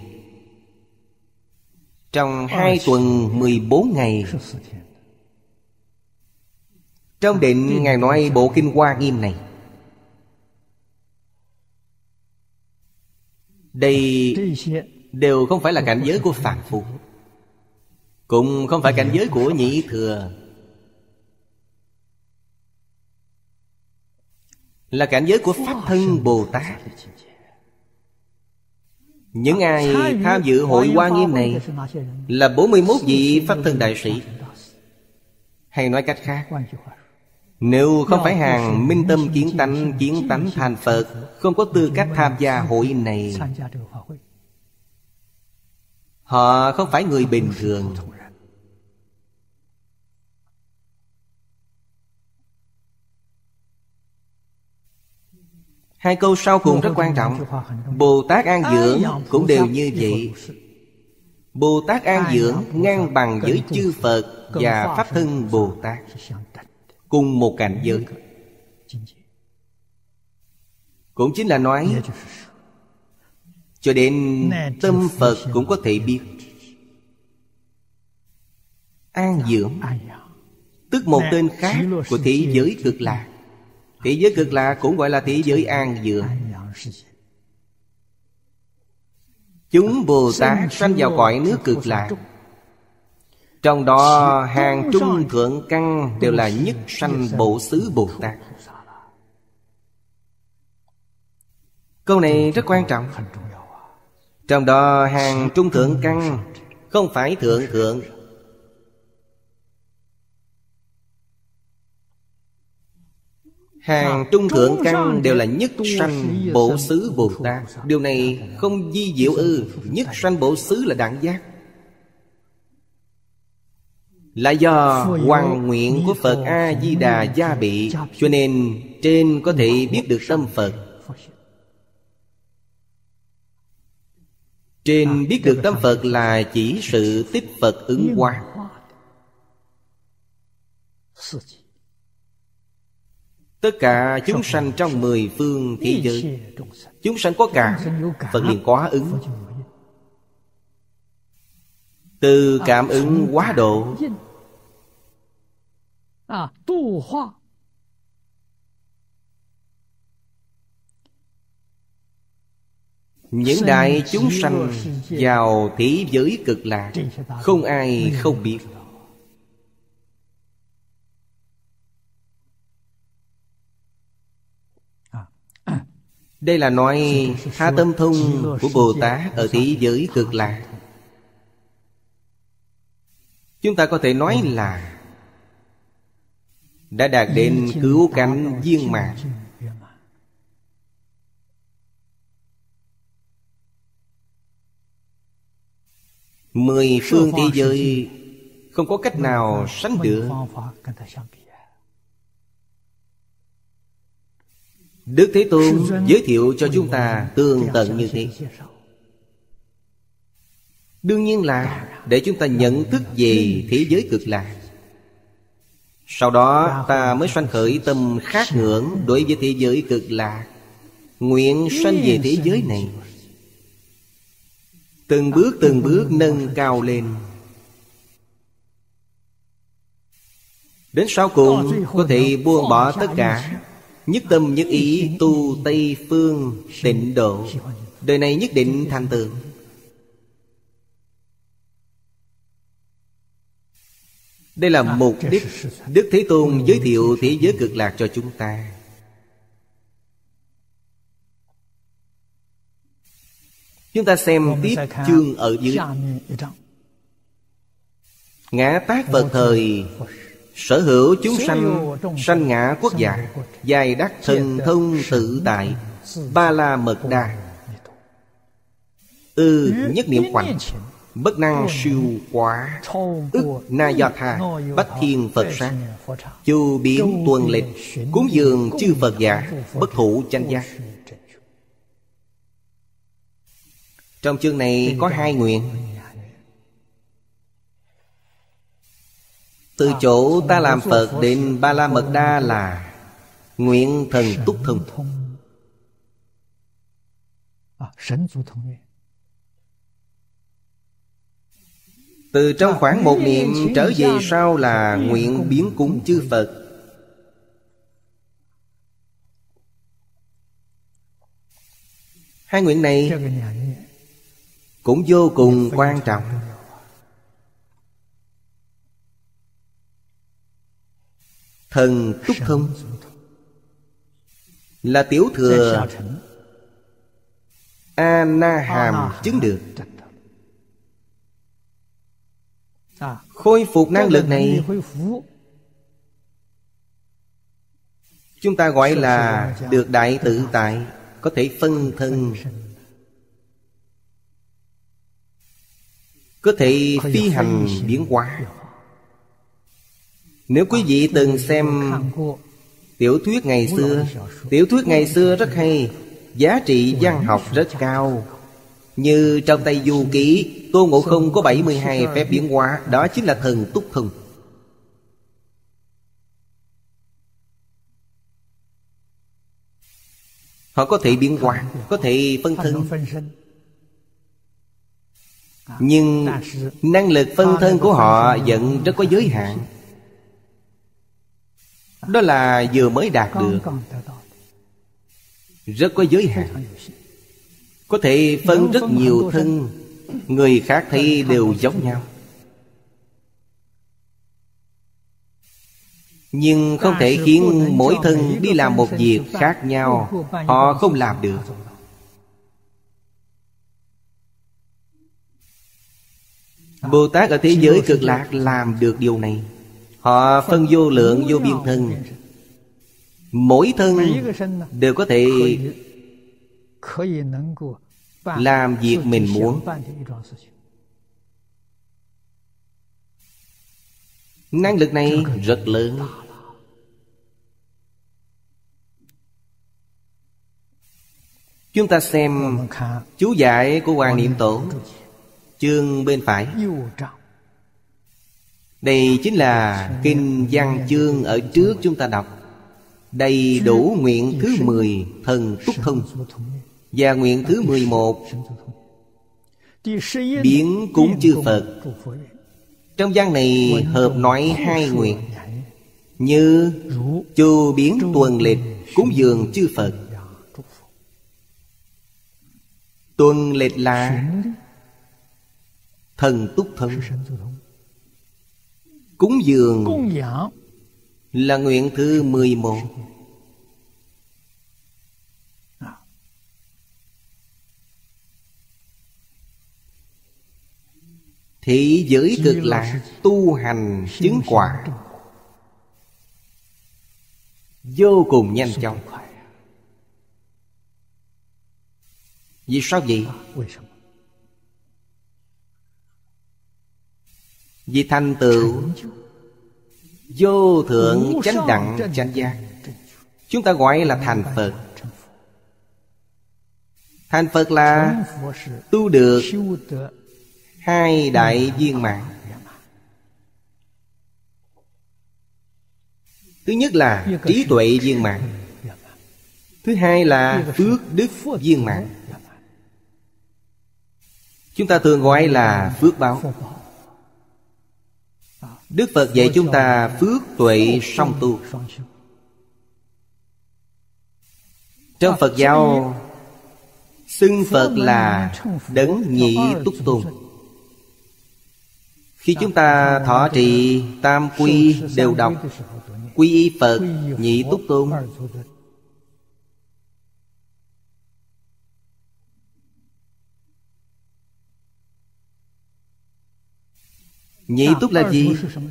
[SPEAKER 1] trong 2 tuần 14 ngày. Trong định Ngài nói bộ kinh Hoa Nghiêm này. Đây đều không phải là cảnh giới của phàm phu, cũng không phải cảnh giới của nhị thừa, là cảnh giới của Pháp Thân Bồ Tát. Những ai tham dự hội Hoa Nghiêm này là 41 vị Pháp Thân Đại Sĩ. Hay nói cách khác, nếu không phải hàng minh tâm kiến tánh thành Phật, không có tư cách tham gia hội này. Họ không phải người bình thường. Hai câu sau cùng rất quan trọng. Bồ Tát An Dưỡng cũng đều như vậy. Bồ Tát An Dưỡng ngang bằng với chư Phật và Pháp Thân Bồ Tát, cùng một cảnh giới. Cũng chính là nói, cho đến tâm Phật cũng có thể biết. An Dưỡng tức một tên khác của thế giới Cực Lạc. Thế giới Cực Lạc cũng gọi là thế giới An Dưỡng. Chúng Bồ Tát sanh vào cõi nước Cực Lạc, trong đó hàng trung thượng căn đều là nhất sanh Bộ Xứ Bồ Tát. Câu này rất quan trọng. Trong đó hàng trung thượng căn không phải thượng thượng. Hàng trung thượng căn đều là nhất sanh Bộ Xứ Bồ Tát. Điều này không vi diệu ư? Nhất sanh Bộ Xứ là đẳng giác, là do hoằng nguyện của Phật A-di-đà gia bị, cho nên trên có thể biết được tâm Phật. Trên biết được tâm Phật là chỉ sự tích Phật ứng hóa. Tất cả chúng sanh trong 10 phương thế giới, chúng sanh có cảm, Phật liền có ứng. Từ cảm ứng hóa độ, những đại chúng sanh vào thế giới Cực Lạc, không ai không biết. Đây là nói tha tâm thông của Bồ Tát ở thế giới Cực Lạc. Chúng ta có thể nói là đã đạt đến cứu cánh viên mãn. Mười phương thế giới không có cách nào sánh được. Đức Thế Tôn giới thiệu cho chúng ta tường tận như thế. Đương nhiên là để chúng ta nhận thức về thế giới cực lạc. Sau đó ta mới sanh khởi tâm khát ngưỡng đối với thế giới cực lạc, nguyện sanh về thế giới này. Từng bước nâng cao lên, đến sau cùng có thể buông bỏ tất cả, nhất tâm nhất ý tu Tây Phương Tịnh Độ, đời này nhất định thành tựu. Đây là mục đích Đức Thế Tôn giới thiệu thế giới cực lạc cho chúng ta. Chúng ta xem tiếp chương ở dưới. Ngã Tát Phật thời, sở hữu chúng sanh, sanh ngã quốc giả, giai đắc thần thông tự tại, Ba La Mật Đa. Nhất niệm khoảnh, bất năng siêu quá, ức na do tha, bách thiên Phật sát, chu biến tuần lịch, cúng dường chư Phật giả, bất thủ chánh giác. Trong chương này có 2 nguyện. Từ chỗ ta làm Phật đến Ba La Mật Đa là nguyện thần túc thông. Từ trong khoảng một niệm trở về sau là nguyện biến cúng chư Phật. Hai nguyện này cũng vô cùng quan trọng. Thần túc thông là tiểu thừa A Na Hàm chứng được. Khôi phục năng lực này chúng ta gọi là được đại tự tại, có thể phân thân, có thể phi hành biến hóa. Nếu quý vị từng xem tiểu thuyết ngày xưa rất hay, giá trị văn học rất cao. Như trong Tây Du Ký, Tôn Ngộ Không có 72 phép biến hóa, đó chính là thần túc thông. Họ có thể biến hóa, có thể phân thân. Nhưng năng lực phân thân của họ vẫn rất có giới hạn. Đó là vừa mới đạt được, rất có giới hạn. Có thể phân rất nhiều thân, người khác thấy đều giống nhau, nhưng không thể khiến mỗi thân đi làm một việc khác nhau. Họ không làm được. Bồ Tát ở thế giới cực lạc làm được điều này. Họ phân vô lượng vô biên thân, mỗi thân đều có thể làm việc mình muốn. Năng lực này rất lớn. Chúng ta xem chú giải của Hoàng Niệm Tổ, chương bên phải. Đây chính là kinh văn chương ở trước chúng ta đọc. Đầy đủ nguyện thứ 10 thần túc thông, và nguyện thứ 11 biến cúng chư Phật. Trong văn này hợp nói 2 nguyện, như chu biến tuần lịch, cúng dường chư Phật. Tuần lịch là thần túc thông, cúng dường là nguyện thứ 11. Thế giới cực lạc tu hành chứng quả vô cùng nhanh chóng. Vì sao vậy? Vì thành tựu vô thượng chánh đẳng chánh giác. Chúng ta gọi là thành Phật. Thành Phật là tu được hai đại viên mãn. Thứ nhất là trí tuệ viên mãn, thứ hai là phước đức viên mãn. Chúng ta thường gọi là phước báo. Đức Phật dạy chúng ta phước tuệ song tu. Trong Phật giáo xưng Phật là Đấng Nhị Túc Tôn. Khi chúng ta thọ trì tam quy đều đọc quy y Phật Nhị Túc Tôn. Nhị túc là gì?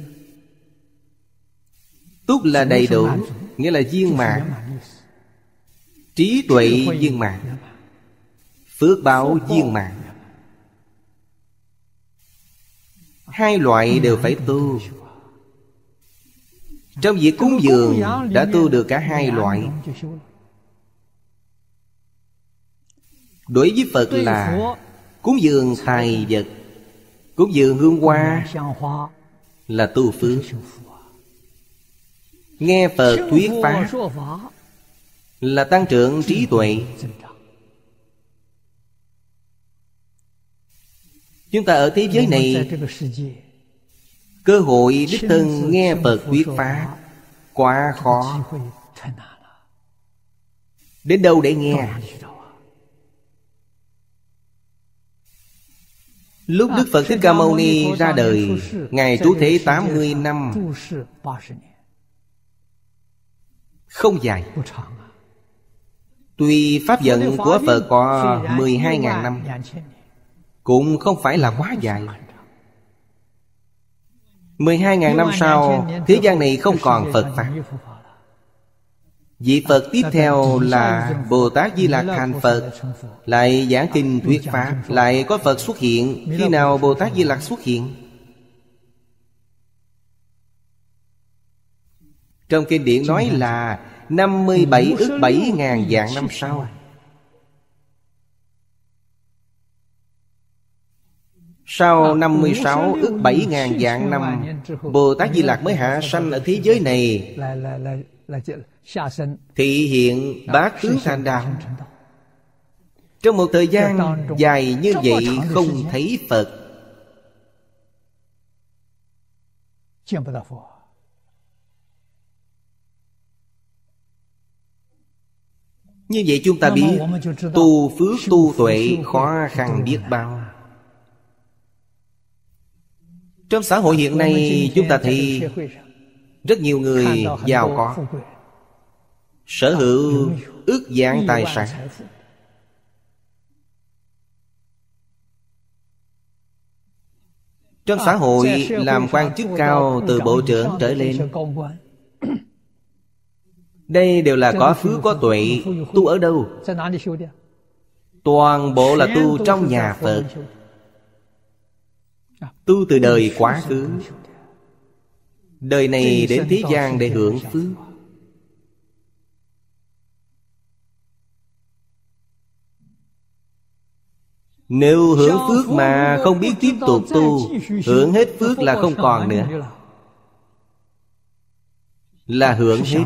[SPEAKER 1] Túc là đầy đủ, nghĩa là viên mãn. Trí tuệ viên mãn, phước báo viên mãn. Hai loại đều phải tu. Trong việc cúng dường đã tu được cả hai loại. Đối với Phật là cúng dường tài vật, cúng dường hương hoa là tu phước. Nghe Phật thuyết pháp là tăng trưởng trí tuệ. Chúng ta ở thế giới này, cơ hội đích thân nghe Phật thuyết pháp quá khó. Đến đâu để nghe? Lúc Đức Phật Thích Ca Mâu Ni ra đời, Ngài trú thế 80 năm, không dài. Tuy pháp vận của Phật có 12.000 năm, cũng không phải là quá dài. 12.000 năm sau, thế gian này không còn Phật Pháp. Vị Phật tiếp theo là Bồ Tát Di Lặc thành Phật, lại giảng kinh thuyết pháp, lại có Phật xuất hiện. Khi nào Bồ Tát Di Lặc xuất hiện? Trong kinh điển nói là 57 ức 7.000 vạn năm sau. Sau 56 ức 7.000 vạn năm, Bồ Tát Di Lặc mới hạ sanh ở thế giới này, thị hiện bát tướng thành đạo. Trong một thời gian dài như vậy không thấy Phật. Như vậy chúng ta biết tu phước tu tuệ khó khăn biết bao. Trong xã hội hiện nay chúng ta thấy rất nhiều người giàu có, sở hữu ước vạn tài sản. Trong xã hội làm quan chức cao từ bộ trưởng trở lên, đây đều là có phước có tuệ. Tu ở đâu? Toàn bộ là tu trong nhà Phật, tu từ đời quá khứ, đời này đến thế gian để hưởng phước. Nếu hưởng phước mà không biết tiếp tục tu, hưởng hết phước là không còn nữa, là hưởng hết.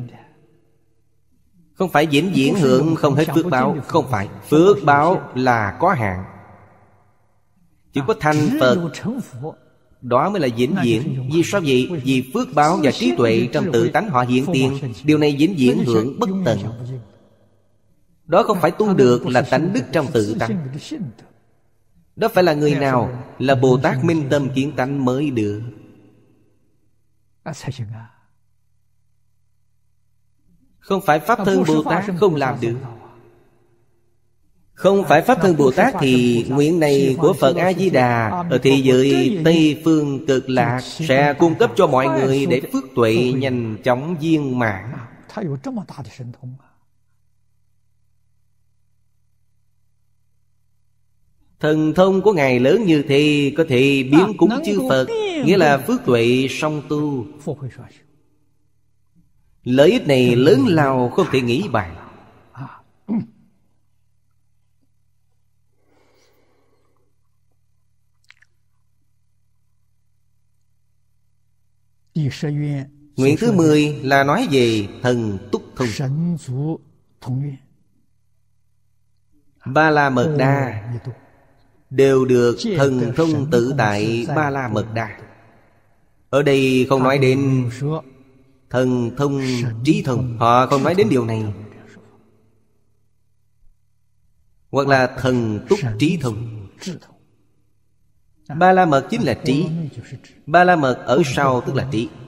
[SPEAKER 1] Không phải vĩnh viễn hưởng không hết phước báo. Không phải. Phước báo là có hạn. Chỉ có thành Phật, đó mới là vĩnh viễn. Vì sao vậy? Vì phước báo và trí tuệ trong tự tánh họ hiện tiền. Điều này vĩnh viễn hưởng bất tận. Đó không phải tu được, là tánh đức trong tự tánh. Đó phải là người nào? Là Bồ Tát minh tâm kiến tánh mới được. Không phải Pháp Thân Bồ Tát không làm được. Không phải Pháp Thân Bồ Tát thì nguyện này của Phật A-di-đà ở thế giới Tây Phương Cực Lạc sẽ cung cấp cho mọi người để phước tuệ nhanh chóng viên mãn. Thần thông của Ngài lớn như thế, có thể biến cúng chư Phật, nghĩa là phước tuệ song tu. Lợi ích này lớn lao không thể nghĩ bàn. Nguyện thứ 10 là nói về thần túc thông. Ba la mật đa đều được thần thông tự tại Ba la mật đa. Ở đây không nói đến thần thông trí thông, họ không nói đến điều này. Hoặc là thần túc trí thông. Ba la mật chính là trí. Ba la mật ở sau tức là trí.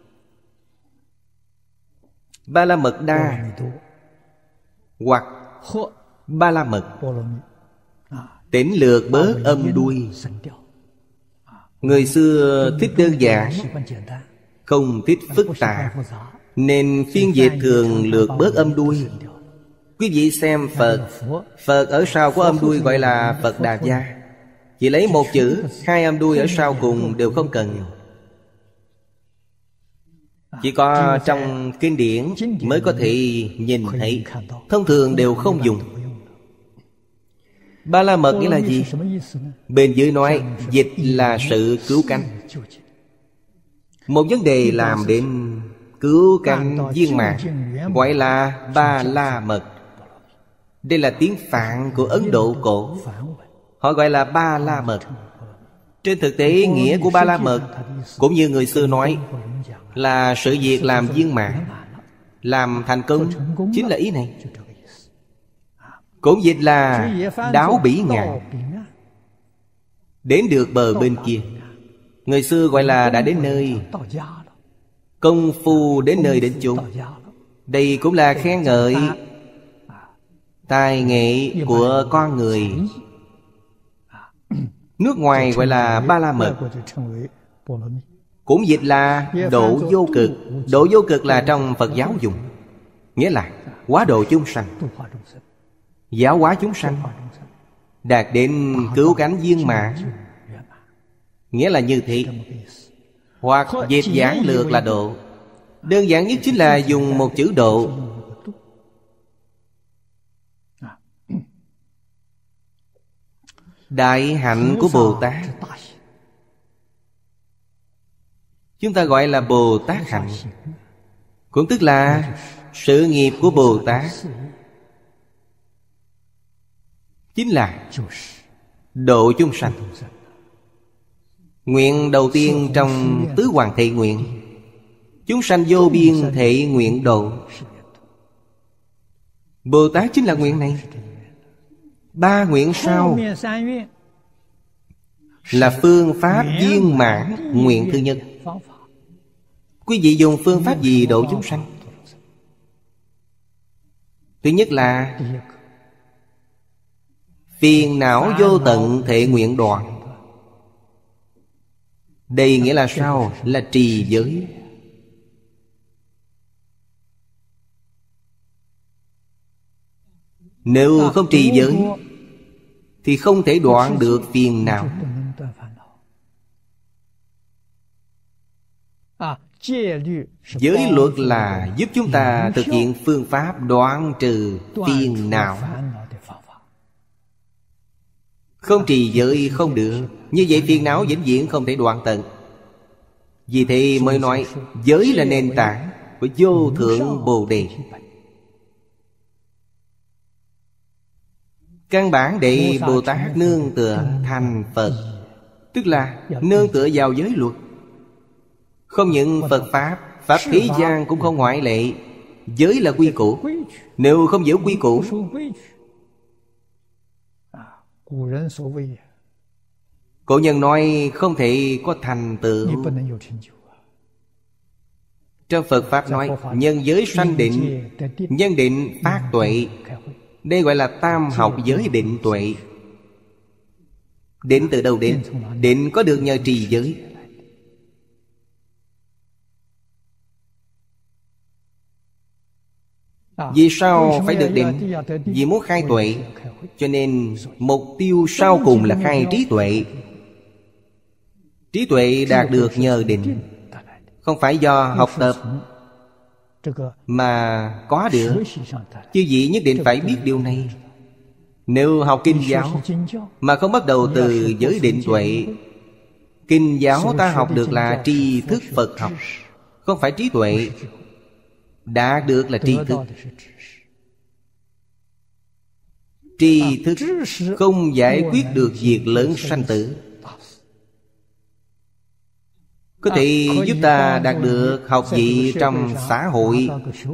[SPEAKER 1] Ba la mật đa hoặc ba la mật tỉnh lược bớt âm đuôi. Người xưa thích đơn giản, không thích phức tạp, nên phiên dịch thường lược bớt âm đuôi. Quý vị xem Phật, Phật ở sau có âm đuôi gọi là Phật Đà Gia. Chỉ lấy một chữ, hai âm đuôi ở sau cùng đều không cần. Chỉ có trong kinh điển mới có thể nhìn thấy, thông thường đều không dùng. Ba la mật nghĩa là gì? Bên dưới nói dịch là sự cứu cánh. Một vấn đề làm đến cứu cánh viên mãn gọi là ba la mật. Đây là tiếng Phạn của Ấn Độ cổ, họ gọi là ba la mật. Trên thực tế nghĩa của ba la mật cũng như người xưa nói là sự việc làm viên mãn, làm thành công, chính là ý này. Cũng dịch là đáo bỉ ngạn, đến được bờ bên kia. Người xưa gọi là đã đến nơi, công phu đến nơi đến chốn. Đây cũng là khen ngợi tài nghệ của con người. Nước ngoài gọi là ba la mật, cũng dịch là độ vô cực. Độ vô cực là trong Phật giáo dùng, nghĩa là hóa độ chúng sanh, giáo hóa chúng sanh, đạt đến cứu cánh viên mãn, nghĩa là như thế. Hoặc dịch giản lược là độ. Đơn giản nhất chính là dùng một chữ độ. Đại hạnh của Bồ Tát chúng ta gọi là Bồ Tát hạnh, cũng tức là sự nghiệp của Bồ Tát chính là độ chúng sanh. Nguyện đầu tiên trong tứ hoàng thệ nguyện, chúng sanh vô biên thệ nguyện độ. Bồ Tát chính là nguyện này. Ba nguyện sau là phương pháp viên mãn nguyện thứ nhất. Quý vị dùng phương pháp gì độ chúng sanh? Thứ nhất là phiền não vô tận thệ nguyện đoạn. Đây nghĩa là sao? Là trì giới. Nếu không trì giới thì không thể đoạn được phiền não. Giới luật là giúp chúng ta thực hiện phương pháp đoạn trừ phiền não. Không trì giới không được. Như vậy phiền não vĩnh viễn không thể đoạn tận. Vì thế mới nói giới là nền tảng của vô thượng Bồ Đề. Căn bản để Bồ Tát nương tựa thành Phật, tức là nương tựa vào giới luật. Không những Phật Pháp, Pháp thế gian cũng không ngoại lệ. Giới là quy củ. Nếu không giữ quy củ, cổ nhân nói không thể có thành tựu. Trong Phật Pháp nói nhân giới sanh định, nhân định phát tuệ. Đây gọi là tam học giới định tuệ. Định từ đâu đến? Định có được nhờ trì giới. Vì sao phải được định? Vì muốn khai tuệ, cho nên mục tiêu sau cùng là khai trí tuệ. Trí tuệ đạt được nhờ định, không phải do học tập mà có được. Chư vị nhất định phải biết điều này. Nếu học kinh giáo mà không bắt đầu từ giới định tuệ Kinh giáo ta học được là tri thức Phật học, không phải trí tuệ. Đạt được là tri thức. Tri thức không giải quyết được việc lớn sanh tử, có thể giúp ta đạt được học vị trong xã hội,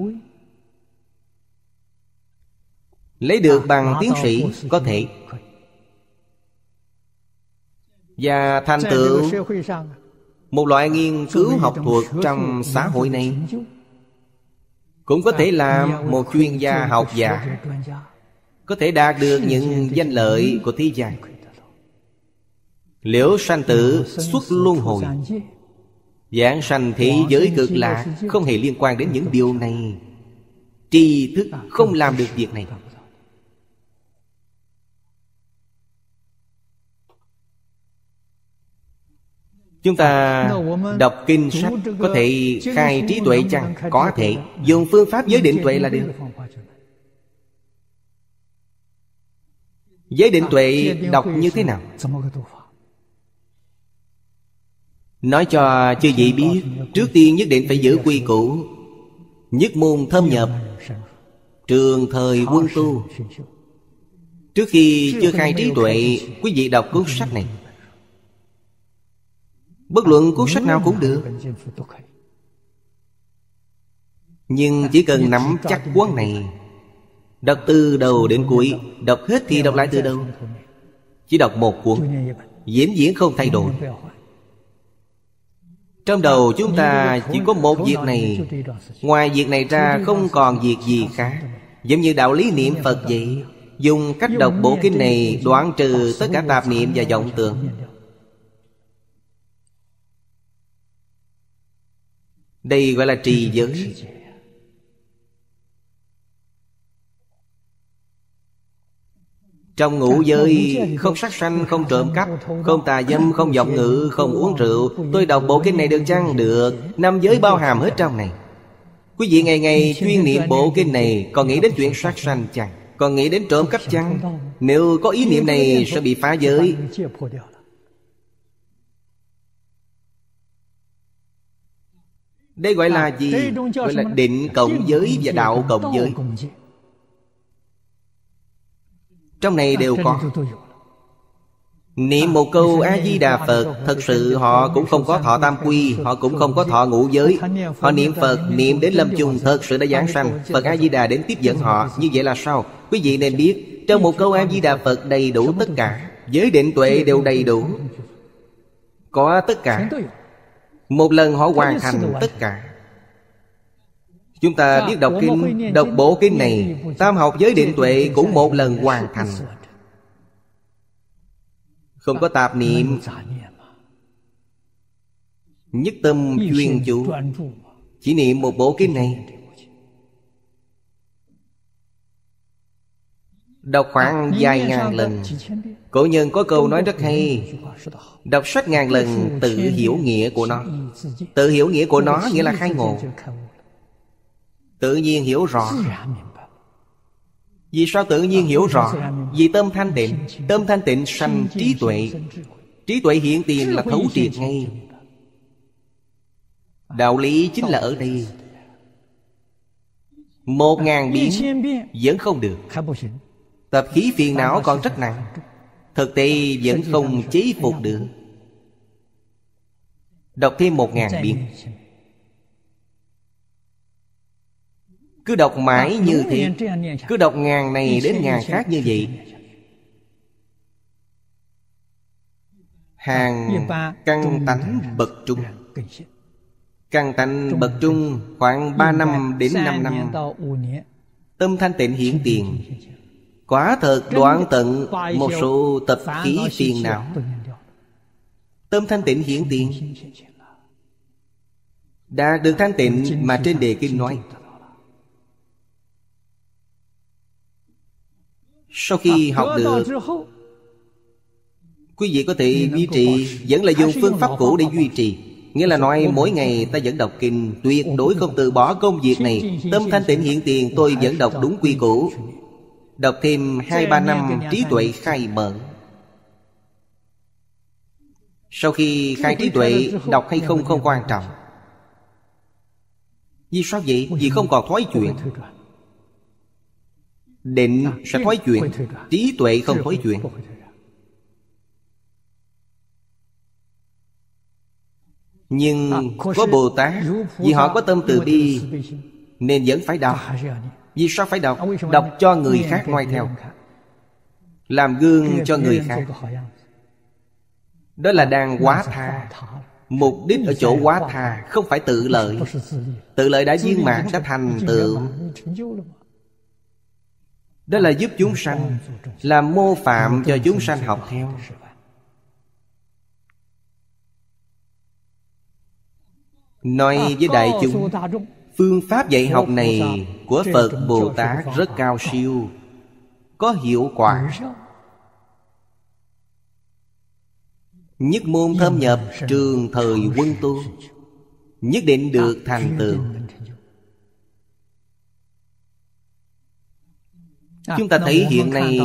[SPEAKER 1] lấy được bằng tiến sĩ có thể, và thành tựu một loại nghiên cứu học thuật trong xã hội này, cũng có thể làm một chuyên gia học giả, có thể đạt được những danh lợi của thế gian. Liễu sanh tử xuất luân hồi, giảng sanh thế giới cực lạc, không hề liên quan đến những điều này. Tri thức không làm được việc này. Chúng ta đọc kinh sách có thể khai trí tuệ chăng? Có thể. Dùng phương pháp giới định tuệ là được. Giới định tuệ đọc như thế nào? Nói cho chư vị biết, trước tiên nhất định phải giữ quy củ, nhất môn thâm nhập, trường thời quân tu. Trước khi chưa khai trí tuệ, quý vị đọc cuốn sách này. Bất luận cuốn sách nào cũng được, nhưng chỉ cần nắm chắc cuốn này, đọc từ đầu đến cuối. Đọc hết thì đọc lại từ đầu. Chỉ đọc một cuốn, vĩnh viễn không thay đổi. Trong đầu chúng ta chỉ có một việc này, ngoài việc này ra không còn việc gì khác. Giống như đạo lý niệm Phật vậy. Dùng cách đọc bộ kinh này đoạn trừ tất cả tạp niệm và vọng tưởng. Đây gọi là trì giới. Trong ngũ giới, không sát sanh, không trộm cắp, không tà dâm, không vọng ngữ, không uống rượu. Tôi đọc bộ kinh này được chăng? Được. 5 giới bao hàm hết trong này. Quý vị ngày ngày chuyên niệm bộ kinh này, còn nghĩ đến chuyện sát sanh chăng? Còn nghĩ đến trộm cắp chăng? Nếu có ý niệm này sẽ bị phá giới. Đây gọi là gì? Gọi là định cộng giới và đạo cộng giới. Trong này đều có. Niệm một câu A-di-đà Phật, thật sự họ cũng không có thọ tam quy, họ cũng không có thọ ngũ giới. Họ niệm Phật, niệm đến lâm chung, thật sự đã giảng sanh. Phật A-di-đà đến tiếp dẫn họ. Như vậy là sao? Quý vị nên biết, trong một câu A-di-đà Phật đầy đủ tất cả. Giới định tuệ đều đầy đủ, có tất cả. Một lần họ hoàn thành tất cả. Chúng ta biết đọc kinh, đọc bộ kinh này, tam học giới định tuệ cũng một lần hoàn thành. Không có tạp niệm, nhất tâm chuyên chú, chỉ niệm một bộ kinh này. Đọc khoảng vài ngàn lần. Cổ nhân có câu nói rất hay: đọc sách ngàn lần tự hiểu nghĩa của nó. Tự hiểu nghĩa của nó nghĩa là khai ngộ, tự nhiên hiểu rõ. Vì sao tự nhiên hiểu rõ? Vì tâm thanh tịnh. Tâm thanh tịnh sanh trí tuệ. Trí tuệ hiện tiền là thấu triệt ngay. Đạo lý chính là ở đây. 1000 biến vẫn không được. Tập khí phiền não còn rất nặng, thực tế vẫn không chế phục được. Đọc thêm 1000 biến. Cứ đọc mãi như thế, cứ đọc ngàn này đến ngàn khác như vậy. Hàng căn tánh bậc trung. Căn tánh bậc trung khoảng 3 năm đến 5 năm. Tâm thanh tịnh hiển tiền, quả thật đoạn tận một số tập khí phiền não. Tâm thanh tịnh hiển tiền, đạt được thanh tịnh mà trên đề kinh nói. Sau khi học được, quý vị có thể duy trì, vẫn là dùng phương pháp cũ để duy trì. Nghĩa là nói mỗi ngày ta vẫn đọc kinh, tuyệt đối không từ bỏ công việc này. Tâm thanh tịnh hiện tiền, tôi vẫn đọc đúng quy củ. Đọc thêm 2-3 năm, trí tuệ khai mở. Sau khi khai trí tuệ, đọc hay không không quan trọng. Vì sao vậy? Vì không còn thói chuyện. Định sẽ thói chuyện, trí tuệ không thói chuyện. Nhưng có Bồ Tát, vì họ có tâm từ bi nên vẫn phải đọc. Vì sao phải đọc? Đọc cho người khác noi theo, làm gương cho người khác. Đó là đang quá tha. Mục đích ở chỗ quá tha, không phải tự lợi. Tự lợi đã viên mãn, đã thành tựu. Đó là giúp chúng sanh, làm mô phạm cho chúng sanh học theo. Nói với đại chúng, phương pháp dạy học này của Phật Bồ Tát rất cao siêu, có hiệu quả. Nhất môn thâm nhập, trường thời quân tu, nhất định được thành tựu. Chúng ta thấy hiện nay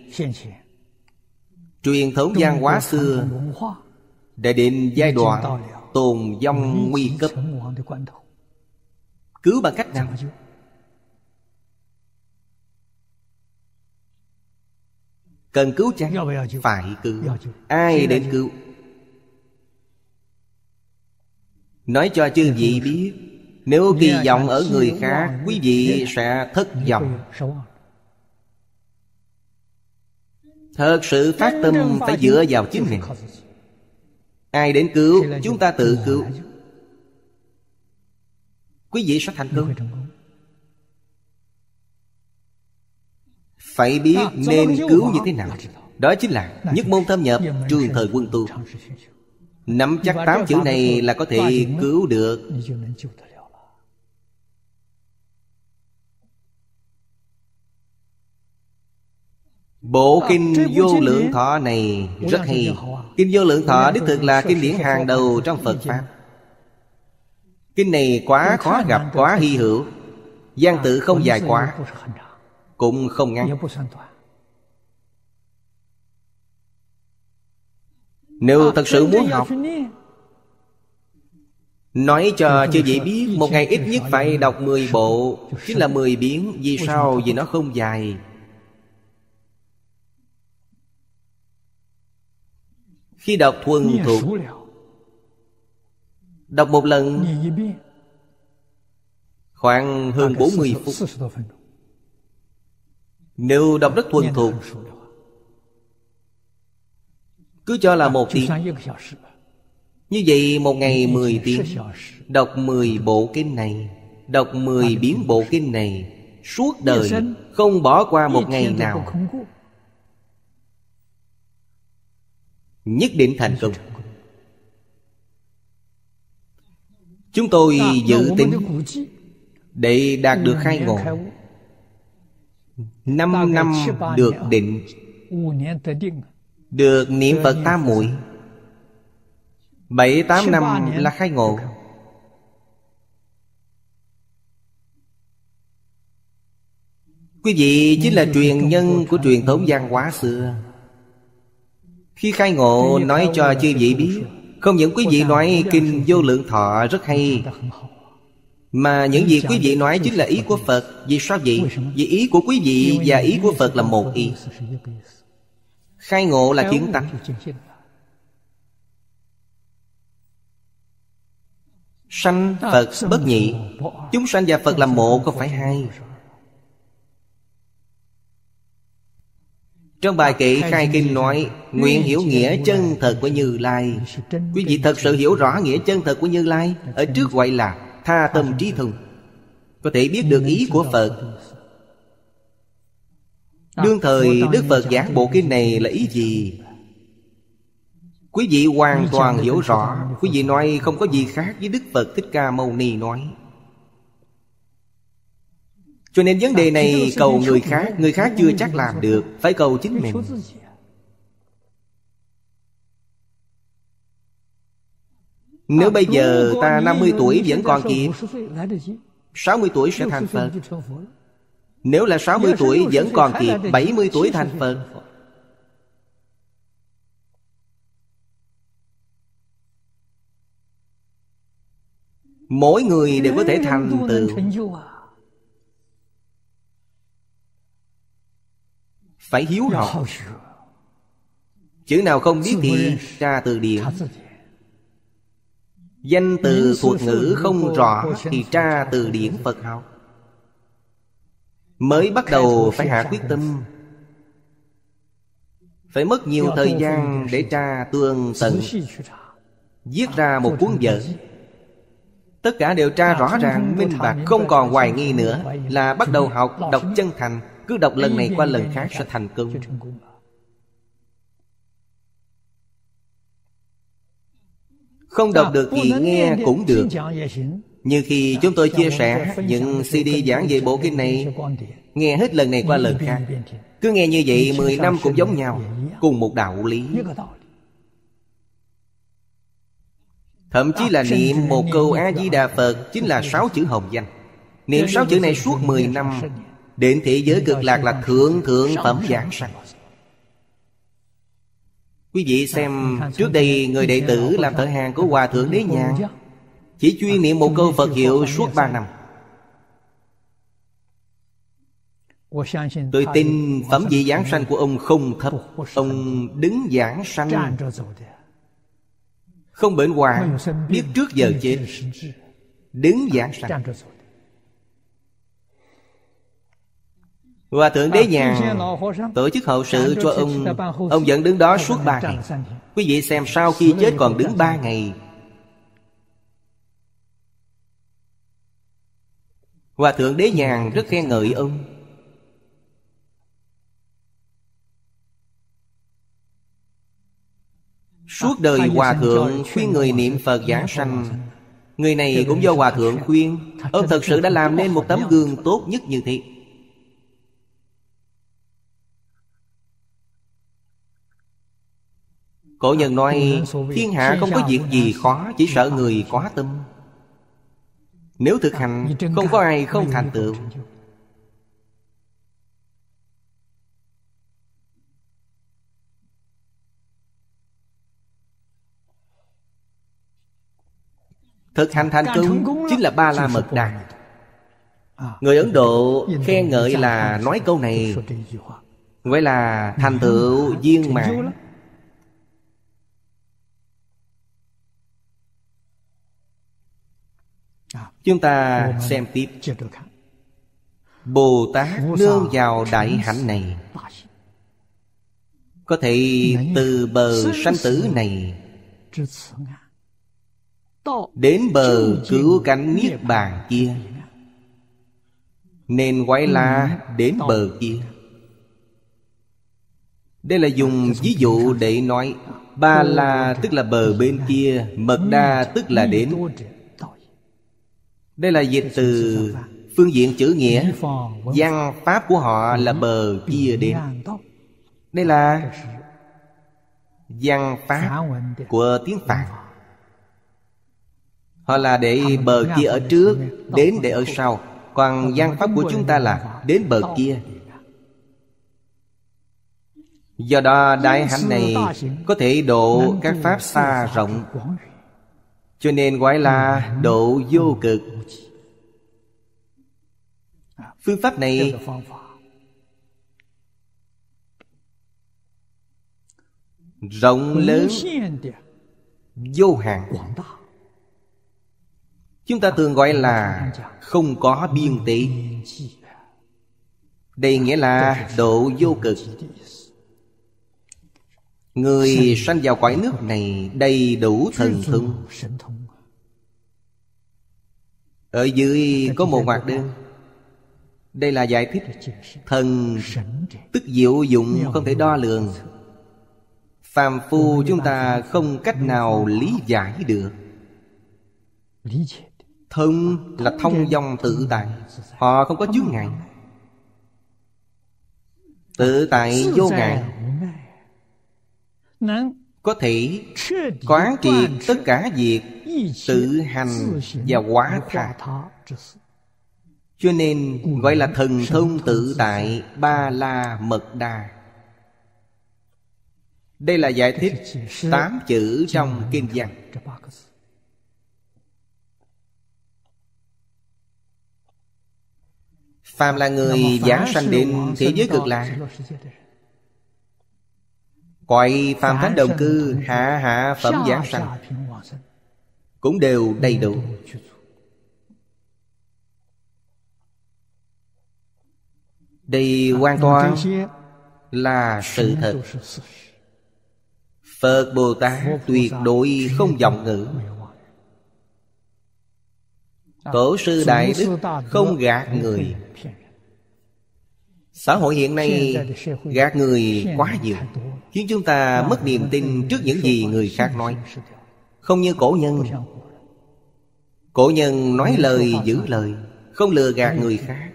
[SPEAKER 1] truyền thống văn hóa xưa đã đến giai đoạn tồn vong nguy cấp. Cứu bằng cách nào? Cần cứu chăng? Phải cứu. Ai đến cứu? Nói cho chư vị biết, nếu kỳ vọng ở người khác, quý vị sẽ thất vọng. Thật sự phát tâm phải dựa vào chính mình. Ai đến cứu? Chúng ta tự cứu. Quý vị sẽ thành công. Phải biết nên cứu như thế nào. Đó chính là nhất môn thâm nhập, trường thời quân tu. Nắm chắc 8 chữ này là có thể cứu được. Bộ kinh Vô Lượng Thọ này rất hay. Kinh Vô Lượng Thọ đích thực là kinh điển hàng đầu trong Phật Pháp. Kinh này quá khó gặp, quá hy hữu. Văn tự không dài quá, cũng không ngắn. Nếu thật sự muốn học, nói cho chư vị biết, một ngày ít nhất phải đọc 10 bộ, chính là 10 biến. Vì sao? Vì nó không dài. Khi đọc thuần thục, đọc một lần khoảng hơn 40 phút. Nếu đọc rất thuần thục, cứ cho là 1 tiếng. Như vậy một ngày 10 tiếng. Đọc 10 bộ kinh này, đọc 10 biến bộ kinh này, suốt đời không bỏ qua một ngày nào, nhất định thành công. Chúng tôi dự tính để đạt được khai ngộ 5 năm được định, được niệm Phật tam muội, 7-8 năm là khai ngộ. Quý vị chính là truyền nhân của truyền thống văn hóa xưa. Khi khai ngộ nói cho chư vị biết, không những quý vị nói kinh Vô Lượng Thọ rất hay, mà những gì quý vị nói chính là ý của Phật. Vì sao vậy? Vì ý của quý vị và ý của Phật là một ý. Khai ngộ là kiến tánh. Sanh Phật bất nhị. Chúng sanh và Phật là một, không phải hai. Trong bài kệ khai kinh nói, nguyện hiểu nghĩa chân thật của Như Lai. Quý vị thật sự hiểu rõ nghĩa chân thật của Như Lai. Ở trước gọi là tha tâm trí thông, có thể biết được ý của Phật. Đương thời Đức Phật giảng bộ kinh này là ý gì, quý vị hoàn toàn hiểu rõ. Quý vị nói không có gì khác với Đức Phật Thích Ca Mâu Ni nói. Cho nên vấn đề này cầu người khác chưa chắc làm được, phải cầu chính mình. Nếu bây giờ ta 50 tuổi vẫn còn kịp, 60 tuổi sẽ thành Phật. Nếu là 60 tuổi vẫn còn kịp, 70 tuổi thành Phật. Mỗi người đều có thể thành tựu. Phải hiếu học. Chữ nào không biết thì tra từ điển. Danh từ thuật ngữ không rõ thì tra từ điển Phật học. Mới bắt đầu phải hạ quyết tâm, phải mất nhiều thời gian để tra tường tận, viết ra một cuốn vở. Tất cả đều tra rõ ràng, minh bạch, không còn hoài nghi nữa. Là bắt đầu học, đọc chân thành. Cứ đọc lần này qua lần khác sẽ thành công. Không đọc được thì nghe cũng được. Như khi chúng tôi chia sẻ những CD giảng về bộ kinh này, nghe hết lần này qua lần khác. Cứ nghe như vậy 10 năm cũng giống nhau, cùng một đạo lý. Thậm chí là niệm một câu A-di-đà Phật chính là 6 chữ hồng danh. Niệm 6 chữ này suốt 10 năm, đến thế giới cực lạc là thượng thượng phẩm giảng sanh. Quý vị xem, trước đây người đệ tử làm thợ hàn của Hòa Thượng Đế Nhàn chỉ chuyên niệm một câu Phật hiệu suốt 3 năm. Tôi tin phẩm vị giảng sanh của ông không thấp. Ông đứng giảng sanh, không bệnh hoạn, biết trước giờ chết, đứng giảng sanh. Hòa Thượng Đế Nhàn tổ chức hậu sự cho ông vẫn đứng đó suốt 3 ngày. Quý vị xem, sau khi chết còn đứng 3 ngày. Hòa Thượng Đế Nhàn rất khen ngợi ông. Suốt đời Hòa Thượng khuyên người niệm Phật giảng sanh. Người này cũng do Hòa Thượng khuyên. Ông thật sự đã làm nên một tấm gương tốt nhất như thế. Cổ nhân nói thiên hạ không có việc gì khó, chỉ sợ người quá tâm. Nếu thực hành, không có ai không thành tựu. Thực hành thành công chính là Ba La Mật Đa. Người Ấn Độ khen ngợi là nói câu này, gọi là thành tựu viên mãn. Chúng ta xem tiếp. Bồ Tát nương vào đại hạnh này, có thể từ bờ sanh tử này đến bờ cứu cánh niết bàn kia, nên gọi là đến bờ kia. Đây là dùng ví dụ để nói Ba La tức là bờ bên kia, Mật Đa tức là đến. Đây là dịch từ phương diện chữ nghĩa. Văn pháp của họ là bờ kia đến. Đây là văn pháp của tiếng Phạn. Họ là để bờ kia ở trước, đến để ở sau. Còn văn pháp của chúng ta là đến bờ kia. Do đó đại hạnh này có thể độ các pháp xa rộng, cho nên gọi là độ vô cực. Phương pháp này rộng lớn vô hạn. Chúng ta thường gọi là không có biên tế. Đây nghĩa là độ vô cực. Người sanh vào cõi nước này đầy đủ thần thông. Ở dưới có một ngoặc đơn. Đây là giải thích. Thần tức diệu dụng không thể đo lường. Phàm phu chúng ta không cách nào lý giải được. Thông là thông dong tự tại. Họ không có chướng ngại. Tự tại vô ngại, có thể quán triệt tất cả việc tự hành và hóa thác. Cho nên gọi là thần thông tự tại Ba La Mật Đa. Đây là giải thích 8 chữ trong kinh văn. phàm là người giảng sanh đến thế giới cực lạc, cõi phàm thánh đồng cư, hạ phẩm giảng sanh cũng đều đầy đủ. Đây hoàn toàn là sự thật. Phật Bồ Tát tuyệt đối không vọng ngữ. Tổ sư Đại Đức không gạt người. Xã hội hiện nay gạt người quá nhiều, khiến chúng ta mất niềm tin trước những gì người khác nói. Không như cổ nhân. Cổ nhân nói lời giữ lời, không lừa gạt người khác.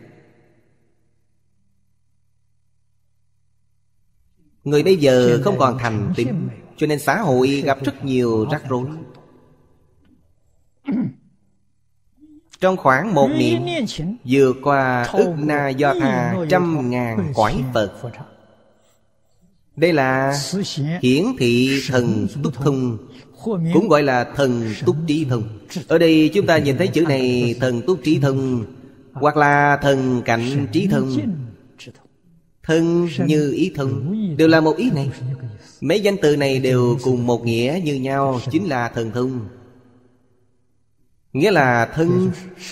[SPEAKER 1] Người bây giờ không còn thành tín, cho nên xã hội gặp rất nhiều rắc rối. Trong khoảng một niệm vượt qua ức na do tha 100.000 cõi Phật. Đây là hiển thị thần túc thông, cũng gọi là thần túc trí thông. Ở đây chúng ta nhìn thấy chữ này, thần túc trí thông, hoặc là thần cạnh trí thông. Thân như ý thông, đều là một ý này. Mấy danh từ này đều cùng một nghĩa như nhau, chính là thần thông. Nghĩa là thân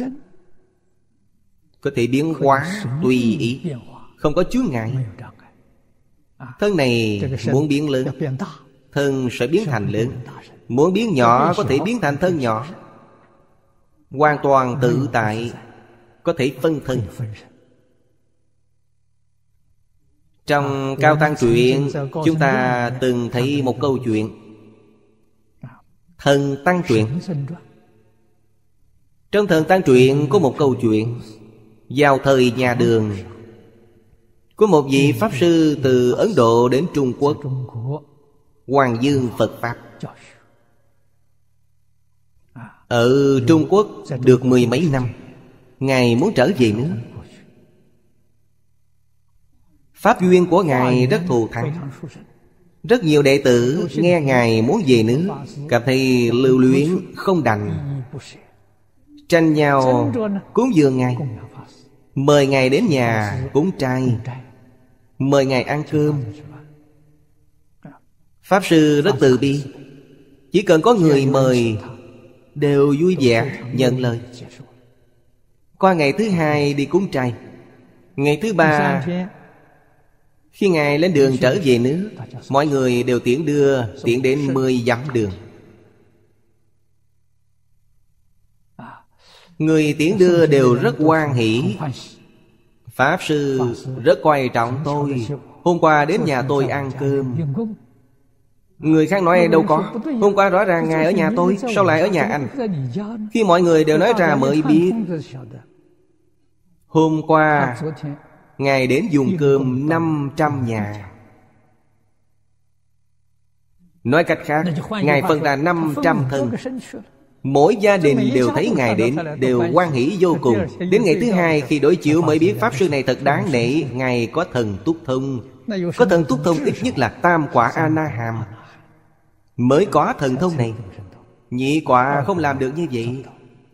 [SPEAKER 1] có thể biến hóa tùy ý, không có chướng ngại. Thân này muốn biến lớn, thân sẽ biến thành lớn. Muốn biến nhỏ, có thể biến thành thân nhỏ. Hoàn toàn tự tại, có thể phân thân. Trong Cao Tăng Truyện, chúng ta từng thấy một câu chuyện Thần Tăng Truyện. Trong Thần Tăng Truyện có một câu chuyện. Vào thời nhà Đường, có một vị Pháp Sư từ Ấn Độ đến Trung Quốc hoàng dương Phật Pháp. Ở Trung Quốc được 10 mấy năm, Ngài muốn trở về nước. Pháp duyên của Ngài rất thù thắng. Rất nhiều đệ tử nghe Ngài muốn về nước, cảm thấy lưu luyến không đành, tranh nhau cúng dường Ngài, mời Ngài đến nhà cúng trai, mời Ngài ăn cơm. Pháp Sư rất từ bi, chỉ cần có người mời đều vui vẻ nhận lời. Qua ngày thứ hai đi cúng trai. Ngày thứ ba, khi Ngài lên đường trở về nước, mọi người đều tiễn đưa, tiễn đến 10 dặm đường. Người tiễn đưa đều rất hoan hỷ. Pháp Sư rất coi trọng tôi, hôm qua đến nhà tôi ăn cơm. Người khác nói đâu có, hôm qua rõ ràng Ngài ở nhà tôi, sao lại ở nhà anh? Khi mọi người đều nói ra mới biết, hôm qua Ngài đến dùng cơm 500 nhà. Nói cách khác, Ngài phân ra 500 thân. Mỗi gia đình đều thấy Ngài đến, đều hoan hỷ vô cùng. Đến ngày thứ hai khi đối chiếu mới biết Pháp Sư này thật đáng nể. Ngài có thần túc thông. Có thần túc thông ít nhất là tam quả A-na-hàm mới có thần thông này. Nhị quả không làm được như vậy.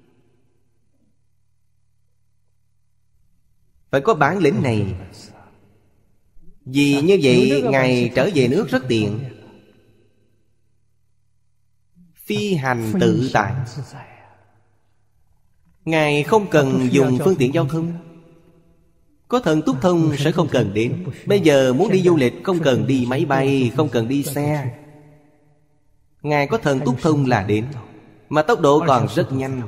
[SPEAKER 1] Phải có bản lĩnh này. Vì như vậy Ngài trở về nước rất tiện, phi hành tự tại. Ngài không cần dùng phương tiện giao thông. Có thần túc thông sẽ không cần đến. Bây giờ muốn đi du lịch không cần đi máy bay, không cần đi xe. Ngài có thần túc thông là đến, mà tốc độ còn rất nhanh.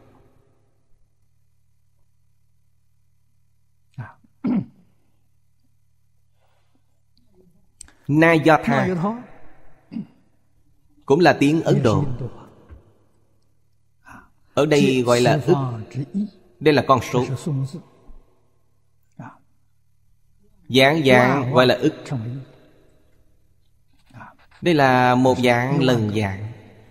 [SPEAKER 1] Nayatha cũng là tiếng Ấn Độ. Ở đây gọi là ức. Đây là con số. Dạng gọi là ức. Đây là một dạng lần dạng.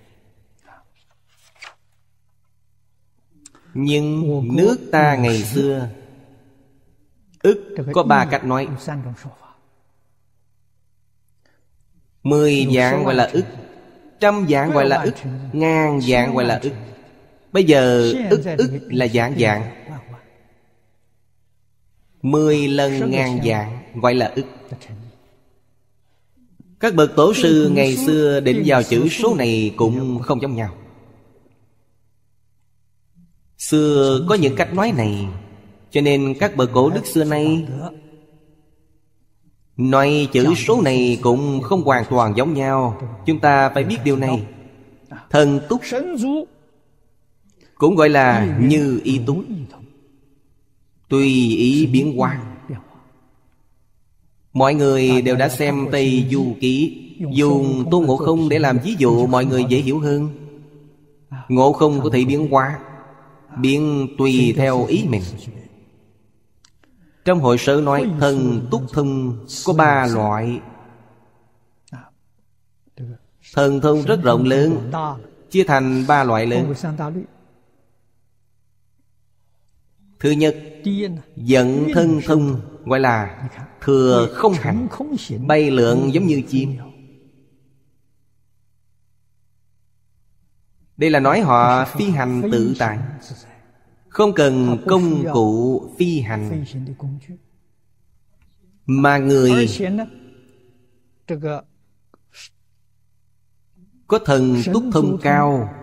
[SPEAKER 1] Nhưng nước ta ngày xưa ức có 3 cách nói. 10 dạng gọi là ức, 100 dạng gọi là ức, 1000 dạng gọi là ức. Bây giờ ức là dạng. 10 lần ngàn vạn gọi là ức. Các bậc tổ sư ngày xưa định vào chữ số này cũng không giống nhau. Xưa có những cách nói này, cho nên các bậc cổ đức xưa nay nói chữ số này cũng không hoàn toàn giống nhau. Chúng ta phải biết điều này. Thần túc cũng gọi là như ý túc, tùy ý biến hóa. Mọi người đều đã xem Tây Du Ký, dùng Tôn Ngộ Không để làm ví dụ mọi người dễ hiểu hơn. Ngộ Không có thể biến hóa, biến tùy theo ý mình. Trong hội sở nói thần túc thông có 3 loại. Thần thông rất rộng lớn, chia thành 3 loại lớn. Thứ nhất, dẫn thân thông gọi là thừa không hành, bay lượn giống như chim. Đây là nói họ phi hành tự tại, không cần công cụ phi hành. Mà người có thần túc thông cao,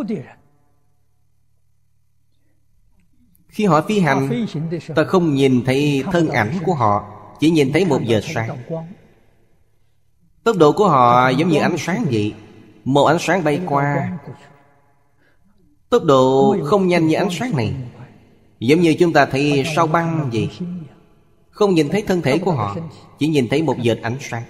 [SPEAKER 1] khi họ phi hành, ta không nhìn thấy thân ảnh của họ, chỉ nhìn thấy một vệt sáng. Tốc độ của họ giống như ánh sáng vậy. Một ánh sáng bay qua, tốc độ không nhanh như ánh sáng này. Giống như chúng ta thấy sao băng vậy. Không nhìn thấy thân thể của họ, chỉ nhìn thấy một vệt ánh sáng.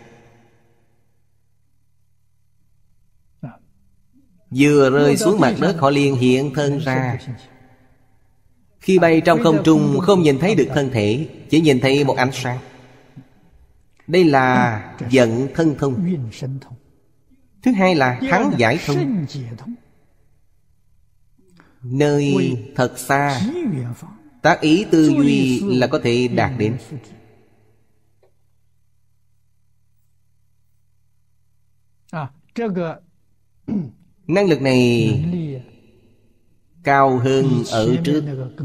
[SPEAKER 1] Vừa rơi xuống mặt đất, họ liền hiện thân ra. Khi bay trong không trung không nhìn thấy được thân thể, chỉ nhìn thấy một ánh sáng. Đây là dẫn thân thông. Thứ hai là thắng giải thông. Nơi thật xa, tác ý tư duy là có thể đạt đến. Năng lực này cao hơn ở trước.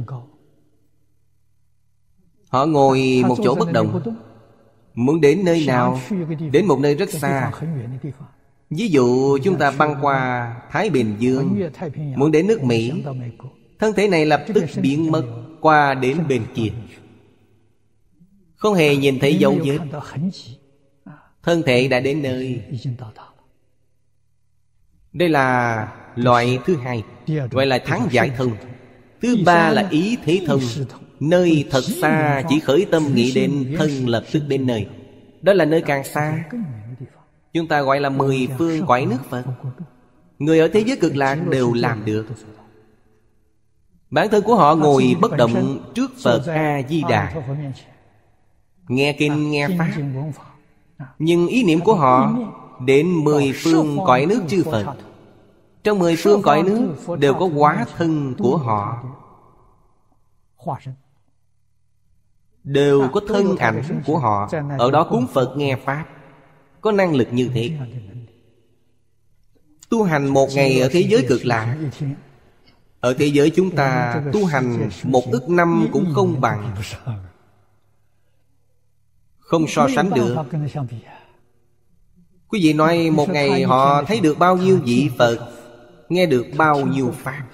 [SPEAKER 1] Họ ngồi một chỗ bất động, muốn đến nơi nào, đến một nơi rất xa. Ví dụ chúng ta băng qua Thái Bình Dương, muốn đến nước Mỹ, thân thể này lập tức biến mất qua đến bên kia, không hề nhìn thấy dấu vết. Thân thể đã đến nơi. Đây là loại thứ hai, gọi là thắng giải thông. Thứ ba là ý thế thông. Nơi thật xa chỉ khởi tâm nghĩ đến, thân lập tức đến nơi. Đó là nơi càng xa. Chúng ta gọi là 10 phương cõi nước Phật. Người ở thế giới cực lạc đều làm được. Bản thân của họ ngồi bất động trước Phật A-di-đà, nghe kinh nghe pháp, nhưng ý niệm của họ đến 10 phương cõi nước chư Phật. Trong 10 phương cõi nước đều có hóa thân của họ, đều có thân ảnh của họ ở đó cúng Phật nghe pháp. Có năng lực như thế. Tu hành một ngày ở thế giới cực lạc, ở thế giới chúng ta tu hành 1 ức năm cũng không bằng, không so sánh được. Quý vị nói một ngày họ thấy được bao nhiêu vị Phật, nghe được bao nhiêu pháp.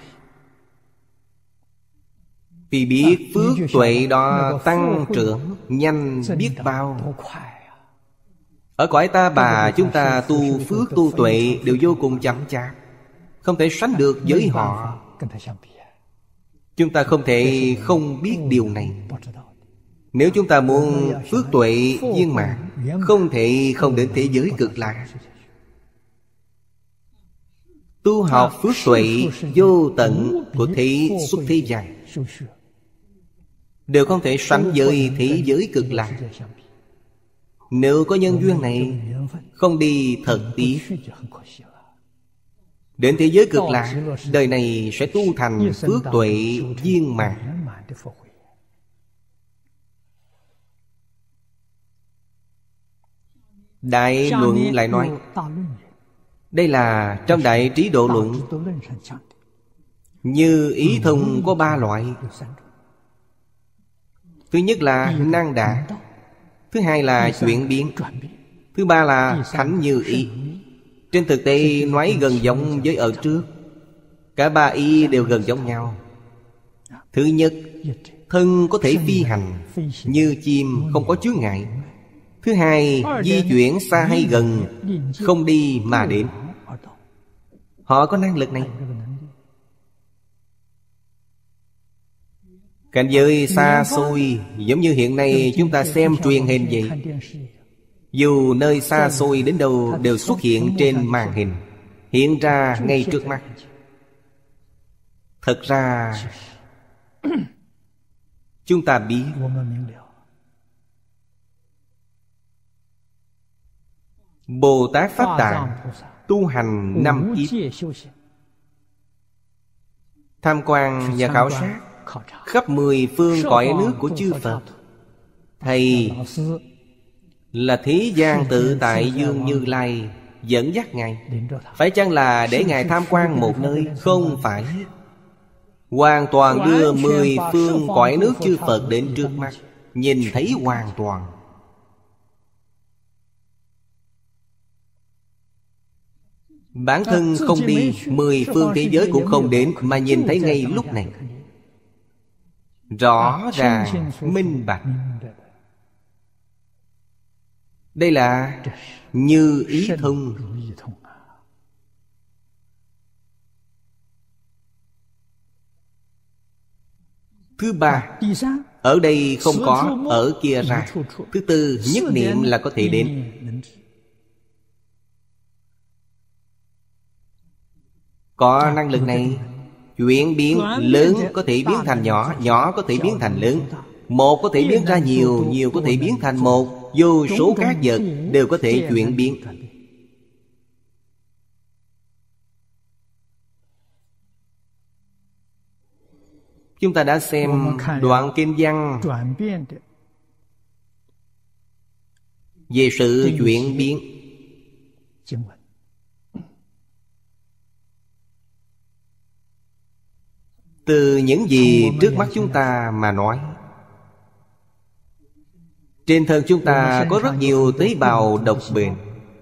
[SPEAKER 1] Vì biết phước tuệ đó tăng trưởng nhanh biết bao. Ở cõi Ta Bà chúng ta tu phước tu tuệ đều vô cùng chậm chạp, không thể sánh được với họ. Chúng ta không thể không biết điều này. Nếu chúng ta muốn phước tuệ viên mãn, không thể không đến thế giới cực lạc. Tu học phước tuệ vô tận của thế xuất thế gian đều không thể sánh với thế giới cực lạc. Nếu có nhân duyên này, không đi thật tiếc. Đến thế giới cực lạc, đời này sẽ tu thành phước tuệ viên mãn. Đại Luận lại nói, đây là trong Đại Trí Độ Luận, như ý thông có 3 loại. Thứ nhất là năng đạt, thứ hai là chuyển biến, thứ ba là thánh như ý. Trên thực tế nói gần giống với ở trước. Cả ba ý đều gần giống nhau. Thứ nhất, thân có thể phi hành như chim, không có chướng ngại. Thứ hai, di chuyển xa hay gần, không đi mà đến. Họ có năng lực này. Cảnh giới xa xôi, giống như hiện nay chúng ta xem truyền hình vậy. Dù nơi xa xôi đến đâu đều xuất hiện trên màn hình, hiện ra ngay trước mắt. Thật ra chúng ta biết Bồ Tát Pháp Tạng tu hành 5 kiếp, tham quan và khảo sát khắp 10 phương cõi nước của chư Phật. Thầy là Thế gian Tự Tại Dương Như Lai dẫn dắt Ngài. Phải chăng là để Ngài tham quan một nơi? Không phải. Hoàn toàn đưa 10 phương cõi nước chư Phật đến trước mắt, nhìn thấy hoàn toàn. Bản thân không đi, 10 phương thế giới cũng không đến, mà nhìn thấy ngay lúc này. Rõ ràng, minh bạch. Đây là như ý thông. Thứ ba, ở đây không có, ở kia ra. Thứ tư, nhất niệm là có thể đến. Có năng lực này, chuyển biến lớn có thể biến thành nhỏ, nhỏ có thể biến thành lớn, một có thể biến ra nhiều, nhiều có thể biến thành một. Vô số các vật đều có thể chuyển biến. Chúng ta đã xem đoạn kinh văn về sự chuyển biến. Từ những gì trước mắt chúng ta mà nói, trên thân chúng ta có rất nhiều tế bào độc bệnh.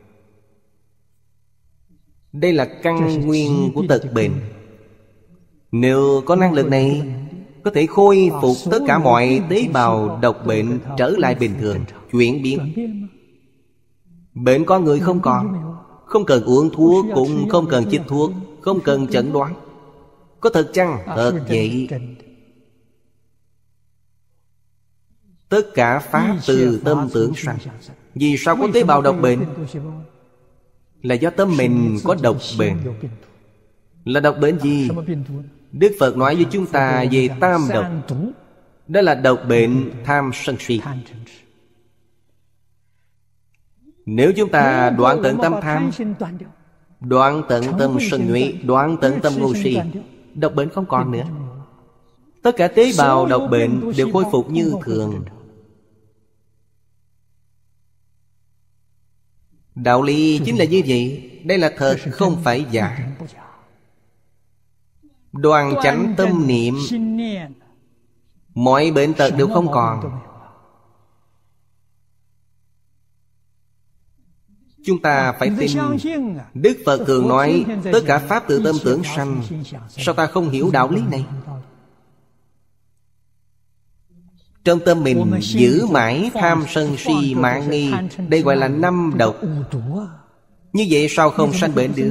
[SPEAKER 1] Đây là căn nguyên của tật bệnh. Nếu có năng lực này, có thể khôi phục tất cả mọi tế bào độc bệnh trở lại bình thường, chuyển biến. Bệnh con người không còn, không cần uống thuốc, cũng không cần chích thuốc, không cần chẩn đoán. Có thật chăng? Thật vậy. Tất cả pháp từ tâm tưởng sanh. Vì sao có tế bào độc bệnh? Là do tâm mình có độc bệnh. Là độc bệnh gì? Đức Phật nói với chúng ta về tam độc. Đó là độc bệnh tham sân si. Nếu chúng ta đoạn tận tâm tham, đoạn tận tâm sân nhuệ, đoạn tận tâm ngu si, độc bệnh không còn nữa. Tất cả tế bào độc bệnh đều khôi phục như thường. Đạo lý chính là như vậy. Đây là thật, không phải giả. Đoan chánh tâm niệm, mọi bệnh tật đều không còn. Chúng ta phải tin. Đức Phật thường nói tất cả pháp từ tâm tưởng sanh. Sao ta không hiểu đạo lý này? Trong tâm mình giữ mãi tham sân si mạn nghi, đây gọi là 5 độc. Như vậy sao không sanh bệnh được?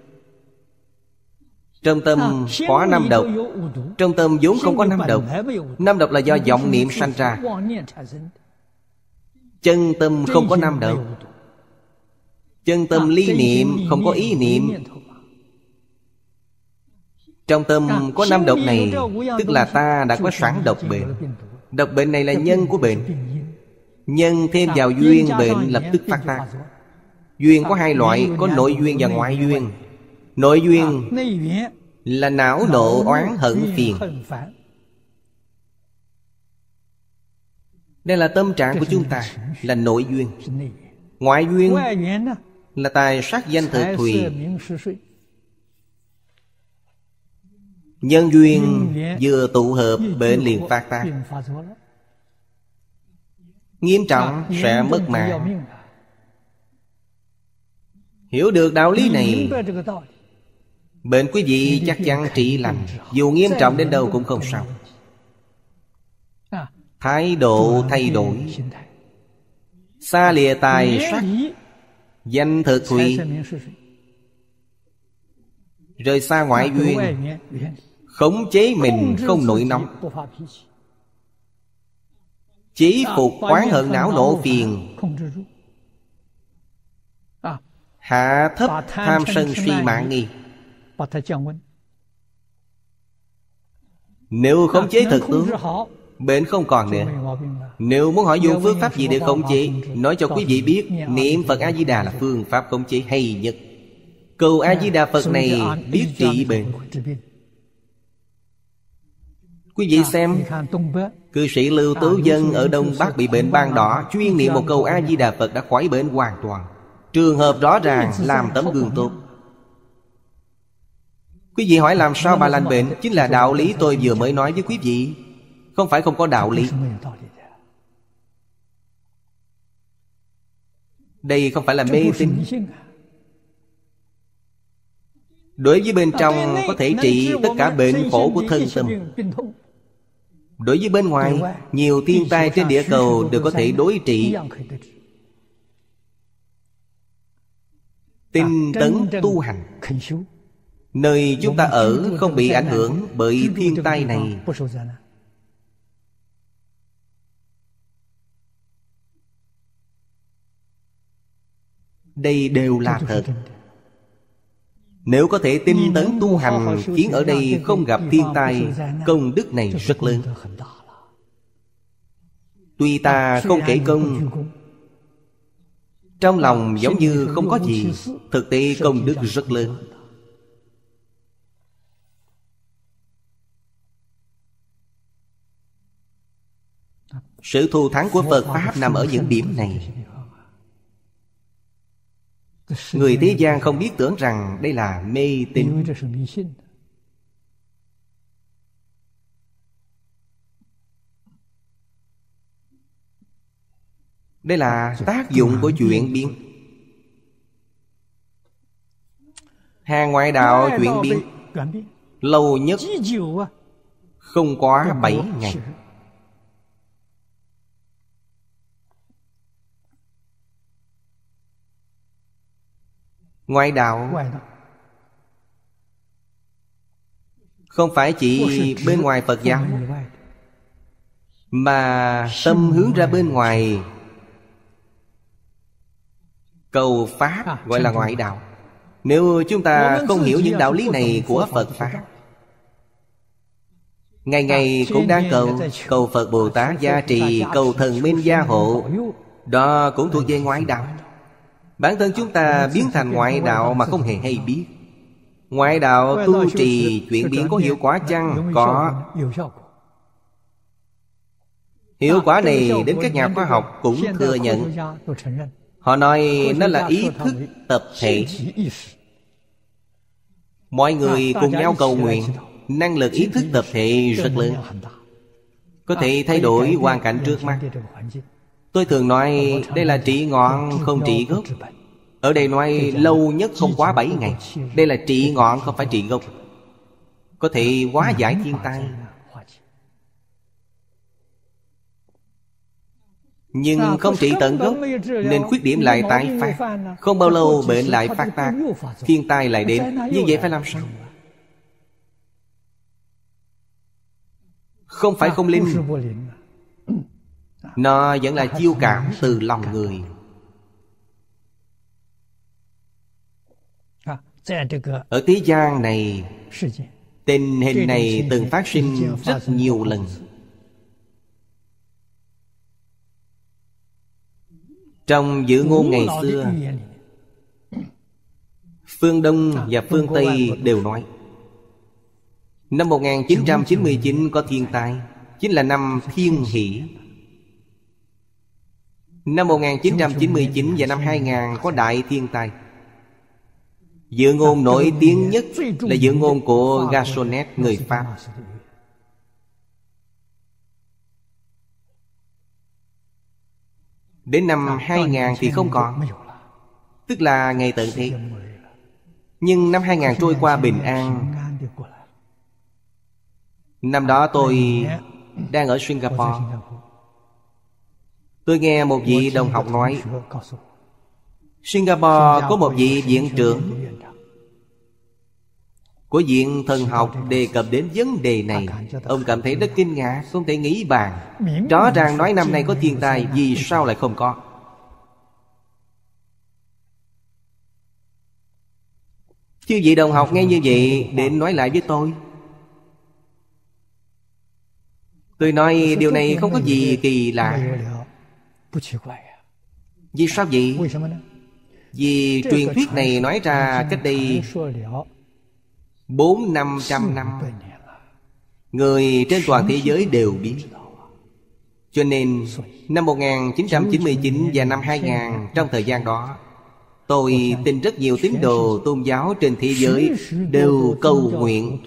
[SPEAKER 1] Trong tâm có 5 độc. Trong tâm vốn không có 5 độc. 5 độc là do vọng niệm sanh ra. Chân tâm không có 5 độc. Chân tâm ly niệm, không có ý niệm. Trong tâm có 5 độc này, tức là ta đã có sẵn độc bệnh. Độc bệnh này là nhân của bệnh. Nhân thêm vào duyên, bệnh lập tức phát tác. Duyên có 2 loại, có nội duyên và ngoại duyên. Nội duyên là não nộ oán hận phiền. Đây là tâm trạng của chúng ta, là nội duyên. Ngoại duyên là tài sắc danh thực thùy. Nhân duyên vừa tụ hợp, bệnh liền phát tác. nghiêm trọng sẽ mất mạng. Hiểu được đạo lý này, bệnh quý vị chắc chắn trị lành. Dù nghiêm trọng đến đâu cũng không sao. Thái độ thay đổi, xa lìa tài sắc, danh thực thùy, rời xa ngoại duyên, khống chế mình không nổi nóng, chí phục oán hận não nộ phiền, hạ thấp tham sân si mạn nghi. Nếu khống chế thật tốt, bệnh không còn nữa. Nếu muốn hỏi dùng phương pháp gì để khống chế, nói cho quý vị biết, niệm Phật A-di-đà là phương pháp khống chế hay nhất. Cầu A-di-đà Phật này biết trị bệnh. Quý vị xem, cư sĩ Lưu Tứ Dân ở Đông Bắc bị bệnh ban đỏ, chuyên niệm một câu A-di-đà Phật đã khỏi bệnh hoàn toàn. Trường hợp rõ ràng, làm tấm gương tốt. Quý vị hỏi làm sao bà lành bệnh? Chính là đạo lý tôi vừa mới nói với quý vị. Không phải không có đạo lý. Đây không phải là mê tín. Đối với bên trong có thể trị tất cả bệnh khổ của thân tâm. Đối với bên ngoài, nhiều thiên tai trên địa cầu đều có thể đối trị. Tinh tấn tu hành, nơi chúng ta ở không bị ảnh hưởng bởi thiên tai này. Đây đều là thật. Nếu có thể tinh tấn tu hành, khiến ở đây không gặp thiên tai, công đức này rất lớn. Tuy ta không kể công, trong lòng giống như không có gì, thực tế công đức rất lớn. Sự thù thắng của Phật Pháp nằm ở những điểm này. Người thế gian không biết tưởng rằng đây là mê tín. Đây là tác dụng của chuyển biến. Hàng ngoại đạo chuyển biến lâu nhất không quá 7 ngày. Ngoại đạo không phải chỉ bên ngoài Phật giáo, mà tâm hướng ra bên ngoài cầu Pháp gọi là ngoại đạo. Nếu chúng ta không hiểu những đạo lý này của Phật Pháp, ngày ngày cũng đang cầu Phật Bồ Tát gia trì, cầu thần minh gia hộ, đó cũng thuộc về ngoại đạo. Bản thân chúng ta biến thành ngoại đạo mà không hề hay biết. Ngoại đạo tu trì chuyển biến có hiệu quả chăng? Có. Hiệu quả này đến các nhà khoa học cũng thừa nhận. Họ nói nó là ý thức tập thể. Mọi người cùng nhau cầu nguyện, năng lực ý thức tập thể rất lớn, có thể thay đổi hoàn cảnh trước mắt. Tôi thường nói đây là trị ngọn không trị gốc. Ở đây nói lâu nhất không quá 7 ngày. Đây là trị ngọn không phải trị gốc. Có thể hóa giải thiên tai. Nhưng không trị tận gốc, nên khuyết điểm lại tái phát. Không bao lâu bệnh lại phát tác, thiên tai lại đến. Như vậy phải làm sao? Không phải không linh, nó vẫn là chiêu cảm từ lòng người. Ở thế gian này, tình hình này từng phát sinh rất nhiều lần. Trong Dự Ngôn ngày xưa, phương Đông và phương Tây đều nói năm 1999 có thiên tai, chính là năm thiên hỷ. Năm 1999 và năm 2000 có đại thiên tai. Dự ngôn nổi tiếng nhất là dự ngôn của Gassonet, người Pháp. Đến năm 2000 thì không còn, tức là ngày tận thế. Nhưng năm 2000 trôi qua bình an. Năm đó tôi đang ở Singapore. Tôi nghe một vị đồng học nói Singapore có một vị viện trưởng của Viện Thần học đề cập đến vấn đề này. Ông cảm thấy rất kinh ngạc, không thể nghĩ bàn. Rõ ràng nói năm nay có thiên tai, vì sao lại không có? Chứ vị đồng học nghe như vậy đến nói lại với tôi. Tôi nói điều này không có gì kỳ lạ. Vì sao vậy? Vì truyền thuyết này nói ra cách đây 400-500 năm, người trên toàn thế giới đều biết. Cho nên năm 1999 và năm 2000, trong thời gian đó, tôi tin rất nhiều tín đồ tôn giáo trên thế giới đều cầu nguyện.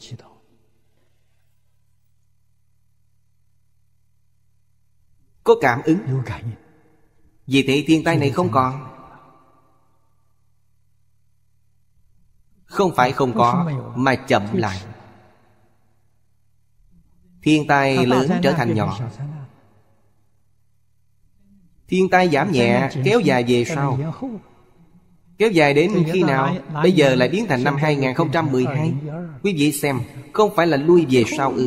[SPEAKER 1] Có cảm ứng. Vì thế thiên tai này không còn. Không phải không có, mà chậm lại. Thiên tai lớn trở thành nhỏ. Thiên tai giảm nhẹ, kéo dài về sau. Kéo dài đến khi nào? Bây giờ lại biến thành năm 2012. Quý vị xem, không phải là lui về sau ư?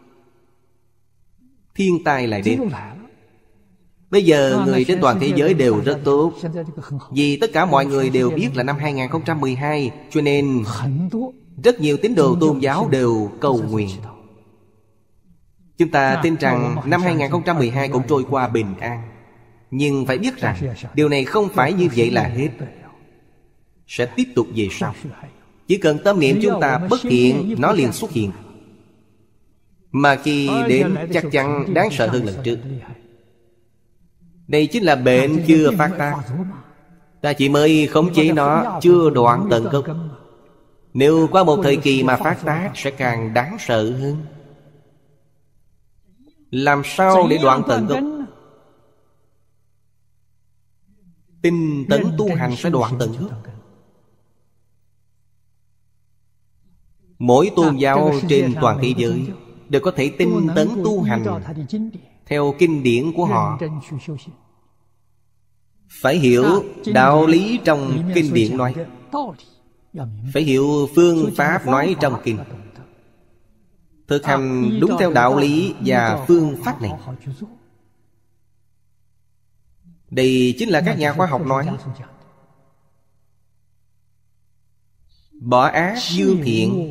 [SPEAKER 1] Thiên tai lại đến. Bây giờ người trên toàn thế giới đều rất tốt. Vì tất cả mọi người đều biết là năm 2012, cho nên rất nhiều tín đồ tôn giáo đều cầu nguyện. Chúng ta tin rằng năm 2012 cũng trôi qua bình an. Nhưng phải biết rằng điều này không phải như vậy là hết. Sẽ tiếp tục về sau. Chỉ cần tâm niệm chúng ta bất thiện, nó liền xuất hiện. Mà khi đến chắc chắn đáng sợ hơn lần trước. Đây chính là bệnh chưa phát tác. Ta chỉ mới khống chế nó, chưa đoạn tận gốc. Nếu qua một thời kỳ mà phát tác sẽ càng đáng sợ hơn. Làm sao để đoạn tận gốc? Tinh tấn tu hành sẽ đoạn tận gốc. Mỗi tôn giáo trên toàn thế giới đều có thể tinh tấn tu hành theo kinh điển của họ. Phải hiểu đạo lý trong kinh điển nói, phải hiểu phương pháp nói trong kinh, thực hành đúng theo đạo lý và phương pháp này. Đây chính là các nhà khoa học nói bỏ ác dương thiện,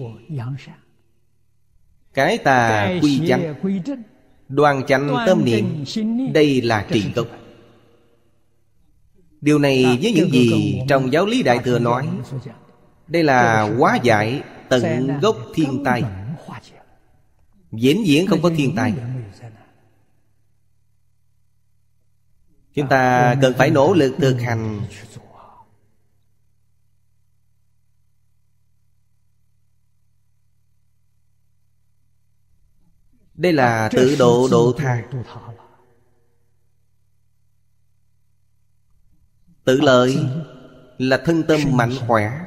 [SPEAKER 1] cái tà quy chánh, đoan chánh tâm niệm. Đây là trị gốc. Điều này với những gì trong giáo lý Đại Thừa nói, đây là hóa giải tận gốc thiên tai. Vĩnh viễn không có thiên tai. Chúng ta cần phải nỗ lực thực hành. Đây là tự độ độ tha. Tự lợi là thân tâm mạnh khỏe,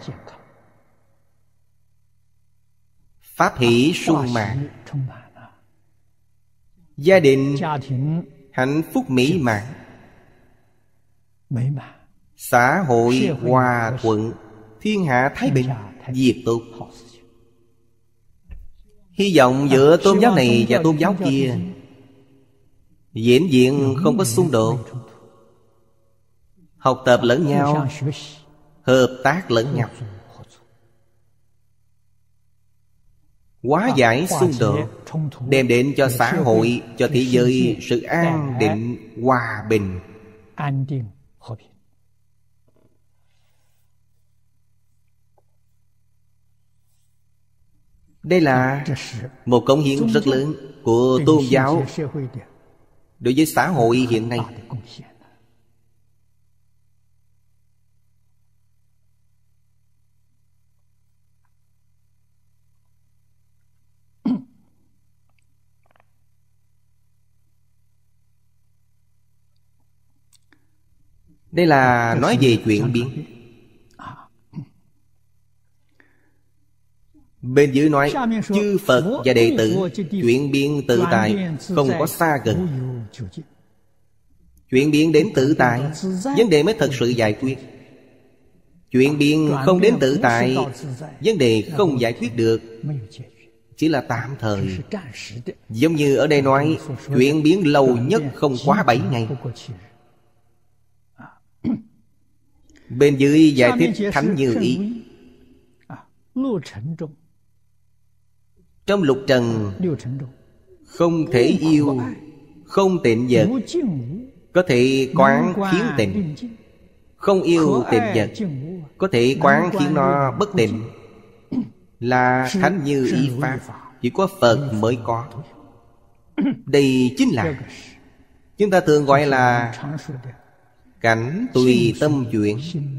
[SPEAKER 1] pháp hỷ sung mãn, gia đình hạnh phúc mỹ mãn, xã hội hòa thuận, thiên hạ thái bình, diệt tục. Hy vọng giữa tôn giáo này và tôn giáo kia vĩnh viễn không có xung đột, học tập lẫn nhau, hợp tác lẫn nhau, hóa giải xung đột, đem đến cho xã hội, cho thế giới sự an định, hòa bình. Đây là một cống hiến rất lớn của tôn giáo đối với xã hội hiện nay. Đây là nói về chuyển biến. Bên dưới nói chư Phật và đệ tử chuyển biến tự tại, không có xa gần. Chuyển biến đến tự tại, vấn đề mới thật sự giải quyết. Chuyển biến không đến tự tại, vấn đề không giải quyết được, chỉ là tạm thời. Giống như ở đây nói, chuyển biến lâu nhất không quá 7 ngày. Bên dưới giải thích Thánh Như Ý. Trong lục trần, không thể yêu, không tịnh vật, có thể quán khiến tịnh. Không yêu tịnh vật, có thể quán khiến nó bất tịnh. Là Thánh Như Ý Pháp, chỉ có Phật mới có. Đây chính là chúng ta thường gọi là cảnh tùy tâm chuyển.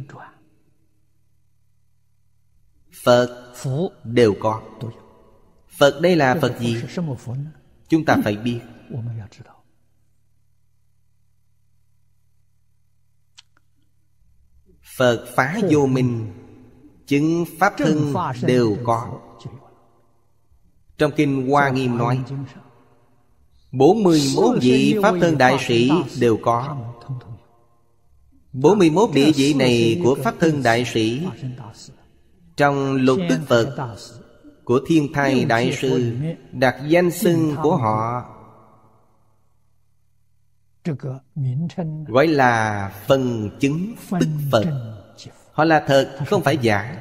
[SPEAKER 1] Phật đều có. Phật đây là Phật gì? Chúng ta phải biết. Phật phá vô minh, chứng pháp thân đều có. Trong Kinh Hoa Nghiêm nói 41 vị pháp thân đại sĩ đều có. 41 địa vị này của pháp thân đại sĩ trong Lục Tức Phật của Thiên Thai Đại Sư đặt danh xưng của họ, gọi là phần chứng tức Phật. Họ là thật, không phải giả.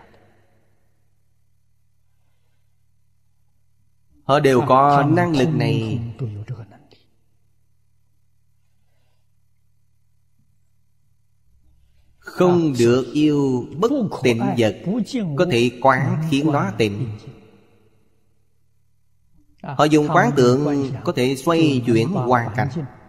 [SPEAKER 1] Họ đều có năng lực này. Không được yêu bất tịnh vật, có thể quán khiến nó tịnh. Họ dùng quán tượng có thể xoay chuyển hoàn cảnh.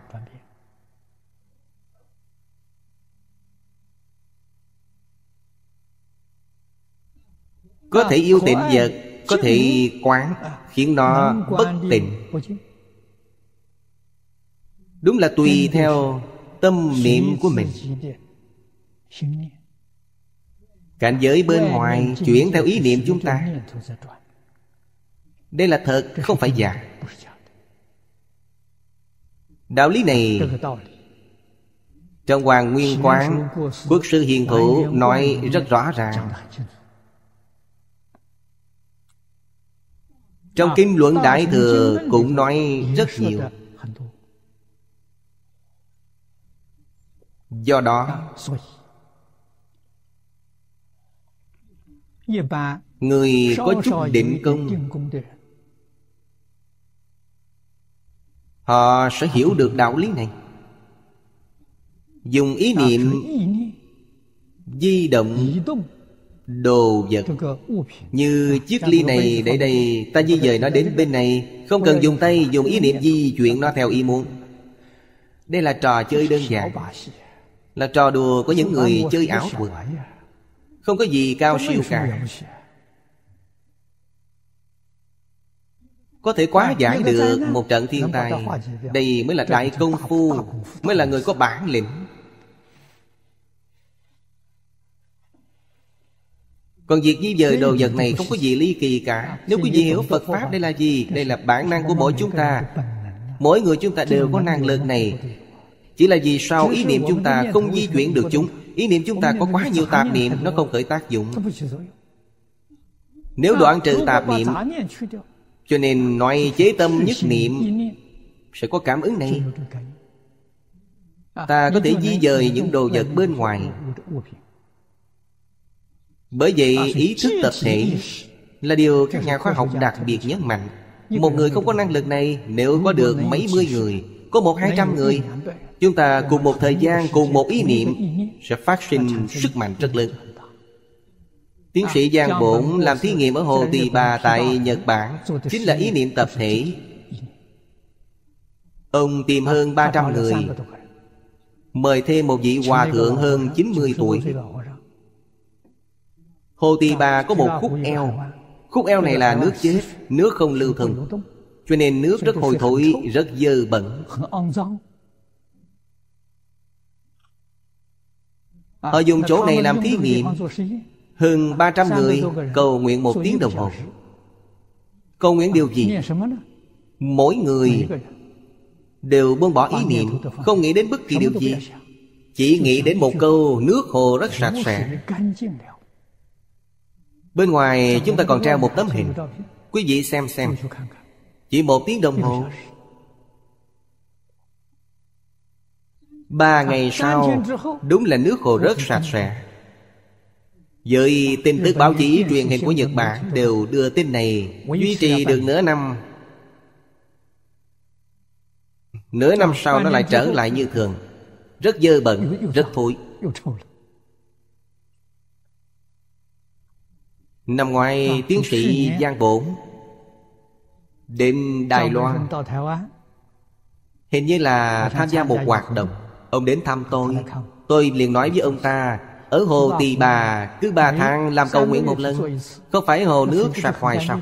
[SPEAKER 1] Có thể yêu tịnh vật, có thể quán khiến nó bất tịnh. Đúng là tùy theo tâm niệm của mình. Cảnh giới bên ngoài chuyển theo ý niệm chúng ta. Đây là thật, không phải giả. Đạo lý này trong Hoàng Nguyên Quán, Quốc sư Hiền Thủ nói rất rõ ràng. Trong Kinh Luận Đại Thừa cũng nói rất nhiều. Do đó người có chút định công, họ sẽ hiểu được đạo lý này. Dùng ý niệm di động đồ vật. Như chiếc ly này để đây, ta di dời nó đến bên này, không cần dùng tay, dùng ý niệm di chuyển nó theo ý muốn. Đây là trò chơi đơn giản, là trò đùa của những người chơi ảo thuật, không có gì cao siêu cả. Có thể hóa giải được một trận thiên tai. Đây mới là đại công phu, mới là người có bản lĩnh. Còn việc di dời đồ vật này không có gì ly kỳ cả. Nếu quý vị hiểu Phật Pháp đây là gì? Đây là bản năng của mỗi chúng ta. Mỗi người chúng ta đều có năng lực này. Chỉ là vì sao ý niệm chúng ta không di chuyển được chúng. Ý niệm chúng ta có quá nhiều tạp niệm, nó không khởi tác dụng. Nếu đoạn trừ tạp niệm, cho nên nói chế tâm nhất niệm sẽ có cảm ứng này. Ta có thể di dời những đồ vật bên ngoài. Bởi vậy ý thức tập thể là điều các nhà khoa học đặc biệt nhấn mạnh. Một người không có năng lực này, nếu có được mấy mươi người, có 100-200 người, chúng ta cùng một thời gian, cùng một ý niệm sẽ phát sinh sức mạnh rất lớn. Tiến sĩ Giang Bổn làm thí nghiệm ở Hồ Tỳ Bà tại Nhật Bản, chính là ý niệm tập thể. Ông tìm hơn 300 người, mời thêm một vị hòa thượng hơn 90 tuổi. Hồ Tỳ Bà có một khúc eo. Khúc eo này là nước chết, nước không lưu thông, cho nên nước rất hôi thối, rất dơ bẩn. Họ dùng chỗ này làm thí nghiệm. Hơn 300 người cầu nguyện 1 tiếng đồng hồ. Cầu nguyện điều gì? Mỗi người đều buông bỏ ý niệm, không nghĩ đến bất kỳ điều gì, chỉ nghĩ đến một câu nước hồ rất sạch sẽ. Bên ngoài chúng ta còn treo một tấm hình. Quý vị xem. Chỉ 1 tiếng đồng hồ. 3 ngày sau, đúng là nước hồ rất sạch sẽ. Với tin tức báo chí truyền hình của Nhật Bản đều đưa tin này, duy trì được nửa năm. Nửa năm sau nó lại trở lại như thường, rất dơ bẩn, rất thối. Năm ngoái tiến sĩ Giang Bổn đến Đài Loan, hình như là tham gia một hoạt động. Ông đến thăm tôi liền nói với ông ta, ở hồ Tỳ Bà cứ 3 tháng làm cầu nguyện 1 lần. Không phải hồ nước sạch hoài sao?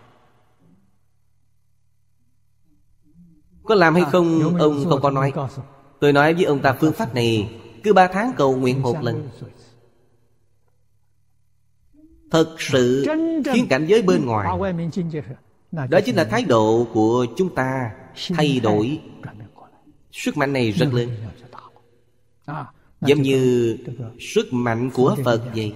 [SPEAKER 1] Có làm hay không ông không có nói. Tôi nói với ông ta phương pháp này cứ 3 tháng cầu nguyện 1 lần. Thật sự khiến cảnh giới bên ngoài, đó chính là thái độ của chúng ta thay đổi. Sức mạnh này rất lớn, giống như sức mạnh của Phật vậy.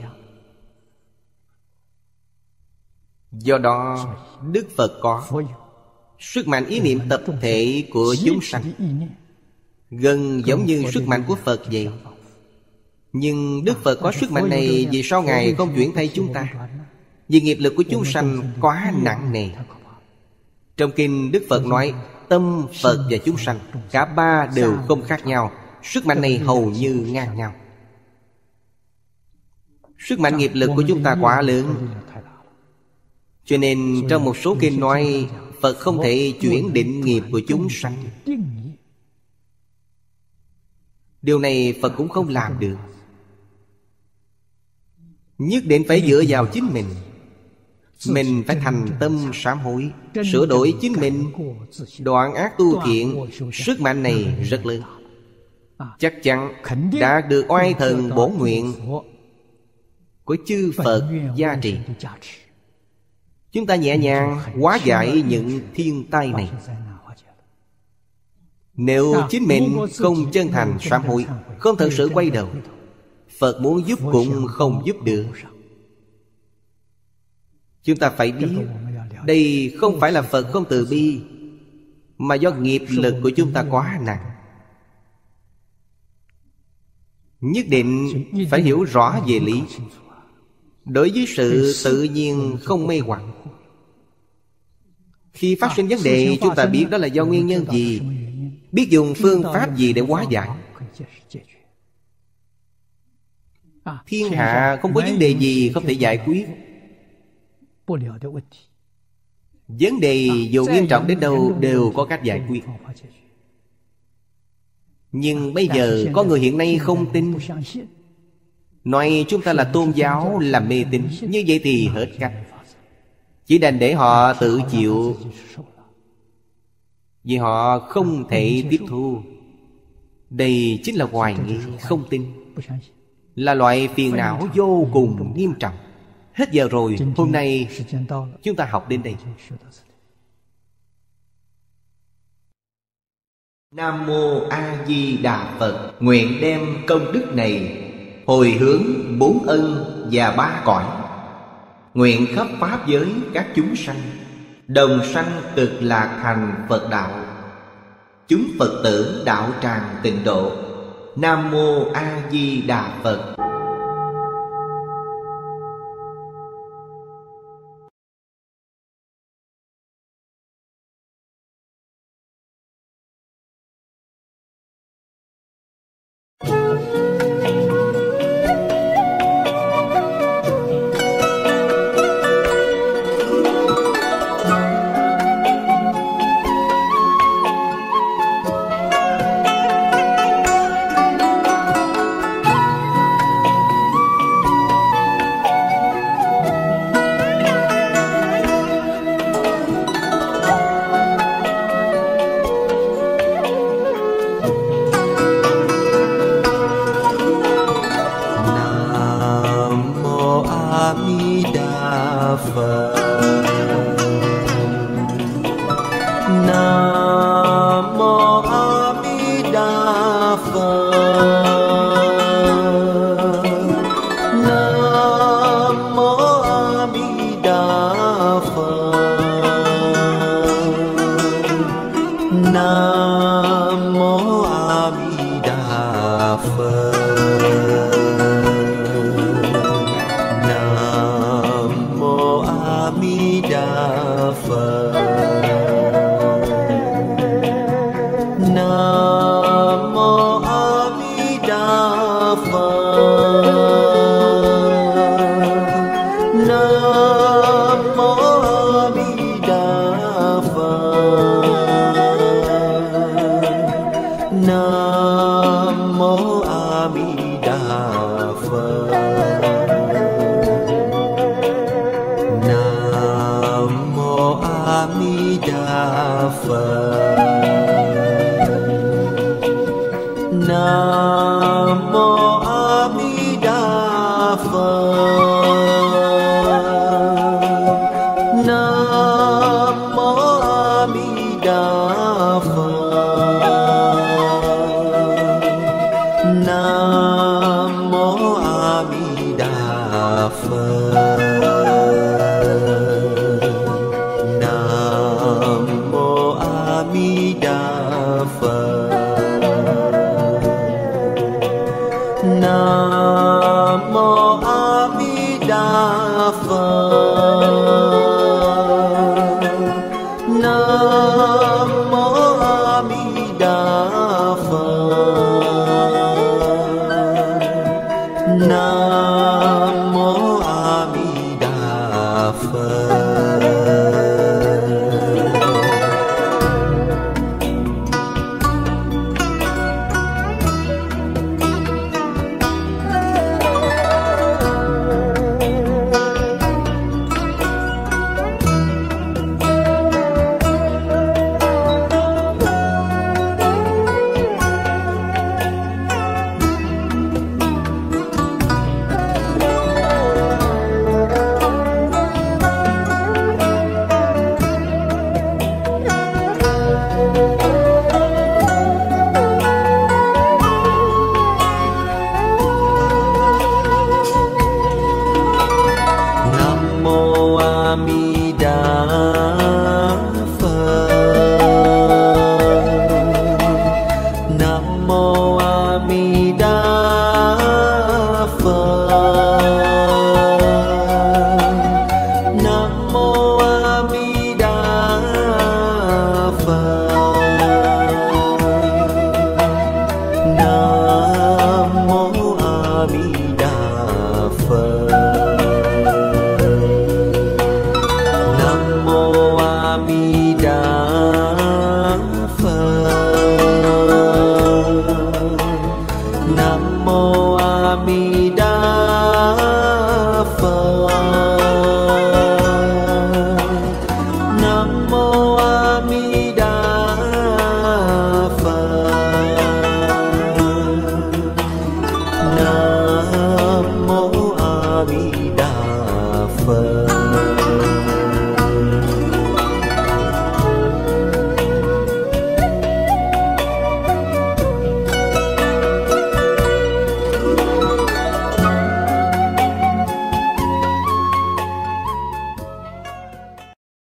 [SPEAKER 1] Do đó Đức Phật có sức mạnh ý niệm tập thể của chúng sanh, gần giống như sức mạnh của Phật vậy. Nhưng Đức Phật có sức mạnh này, vì sao Ngài không chuyển thay chúng ta? Vì nghiệp lực của chúng sanh quá nặng nề. Trong kinh Đức Phật nói tâm Phật và chúng sanh, cả 3 đều không khác nhau. Sức mạnh này hầu như ngang nhau. Sức mạnh nghiệp lực của chúng ta quá lớn, cho nên trong một số kinh nói Phật không thể chuyển định nghiệp của chúng sanh. Điều này Phật cũng không làm được. Nhất định phải dựa vào chính mình. Mình phải thành tâm sám hối, sửa đổi chính mình, đoạn ác tu thiện. Sức mạnh này rất lớn, chắc chắn đã được oai thần bổn nguyện của chư Phật gia trì. Chúng ta nhẹ nhàng hóa giải những thiên tai này. Nếu chính mình không chân thành sám hối, không thật sự quay đầu, Phật muốn giúp cũng không giúp được. Chúng ta phải biết, đây không phải là Phật không từ bi, mà do nghiệp lực của chúng ta quá nặng. Nhất định phải hiểu rõ về lý. Đối với sự tự nhiên không mê hoặc, khi phát sinh vấn đề chúng ta biết đó là do nguyên nhân gì, biết dùng phương pháp gì để hóa giải. Thiên hạ không có vấn đề gì không thể giải quyết. Vấn đề dù nghiêm trọng đến đâu đều có cách giải quyết. Nhưng bây giờ có người hiện nay không tin, nói chúng ta là tôn giáo, là mê tín. Như vậy thì hết cách, chỉ đành để họ tự chịu, vì họ không thể tiếp thu. Đây chính là hoài nghi, không tin, là loại phiền não vô cùng nghiêm trọng. Hết giờ rồi, hôm nay chúng ta học đến đây. Nam Mô A Di Đà Phật. Nguyện đem công đức này hồi hướng 4 ân và 3 cõi, nguyện khắp pháp giới các chúng sanh đồng sanh cực lạc thành Phật đạo. Chúng Phật tử đạo tràng tịnh độ. Nam Mô A Di Đà Phật. Mô A Di Đà Phật. Nam Mô A Di Đà Phật. Nam Mô A Di Đà Phật. Nam Mô A Di Đà Phật. Nam Mô A Di Đà Phật. Nam Mô A Di Đà Phật. Nam Mô A Di Đà Phật. Nam Mô A Di Đà Phật. Nam Mô A Di Đà Phật. Nam Mô A Di Đà Phật. Nam Mô A Di Đà Phật. Nam Mô A Di Đà Phật.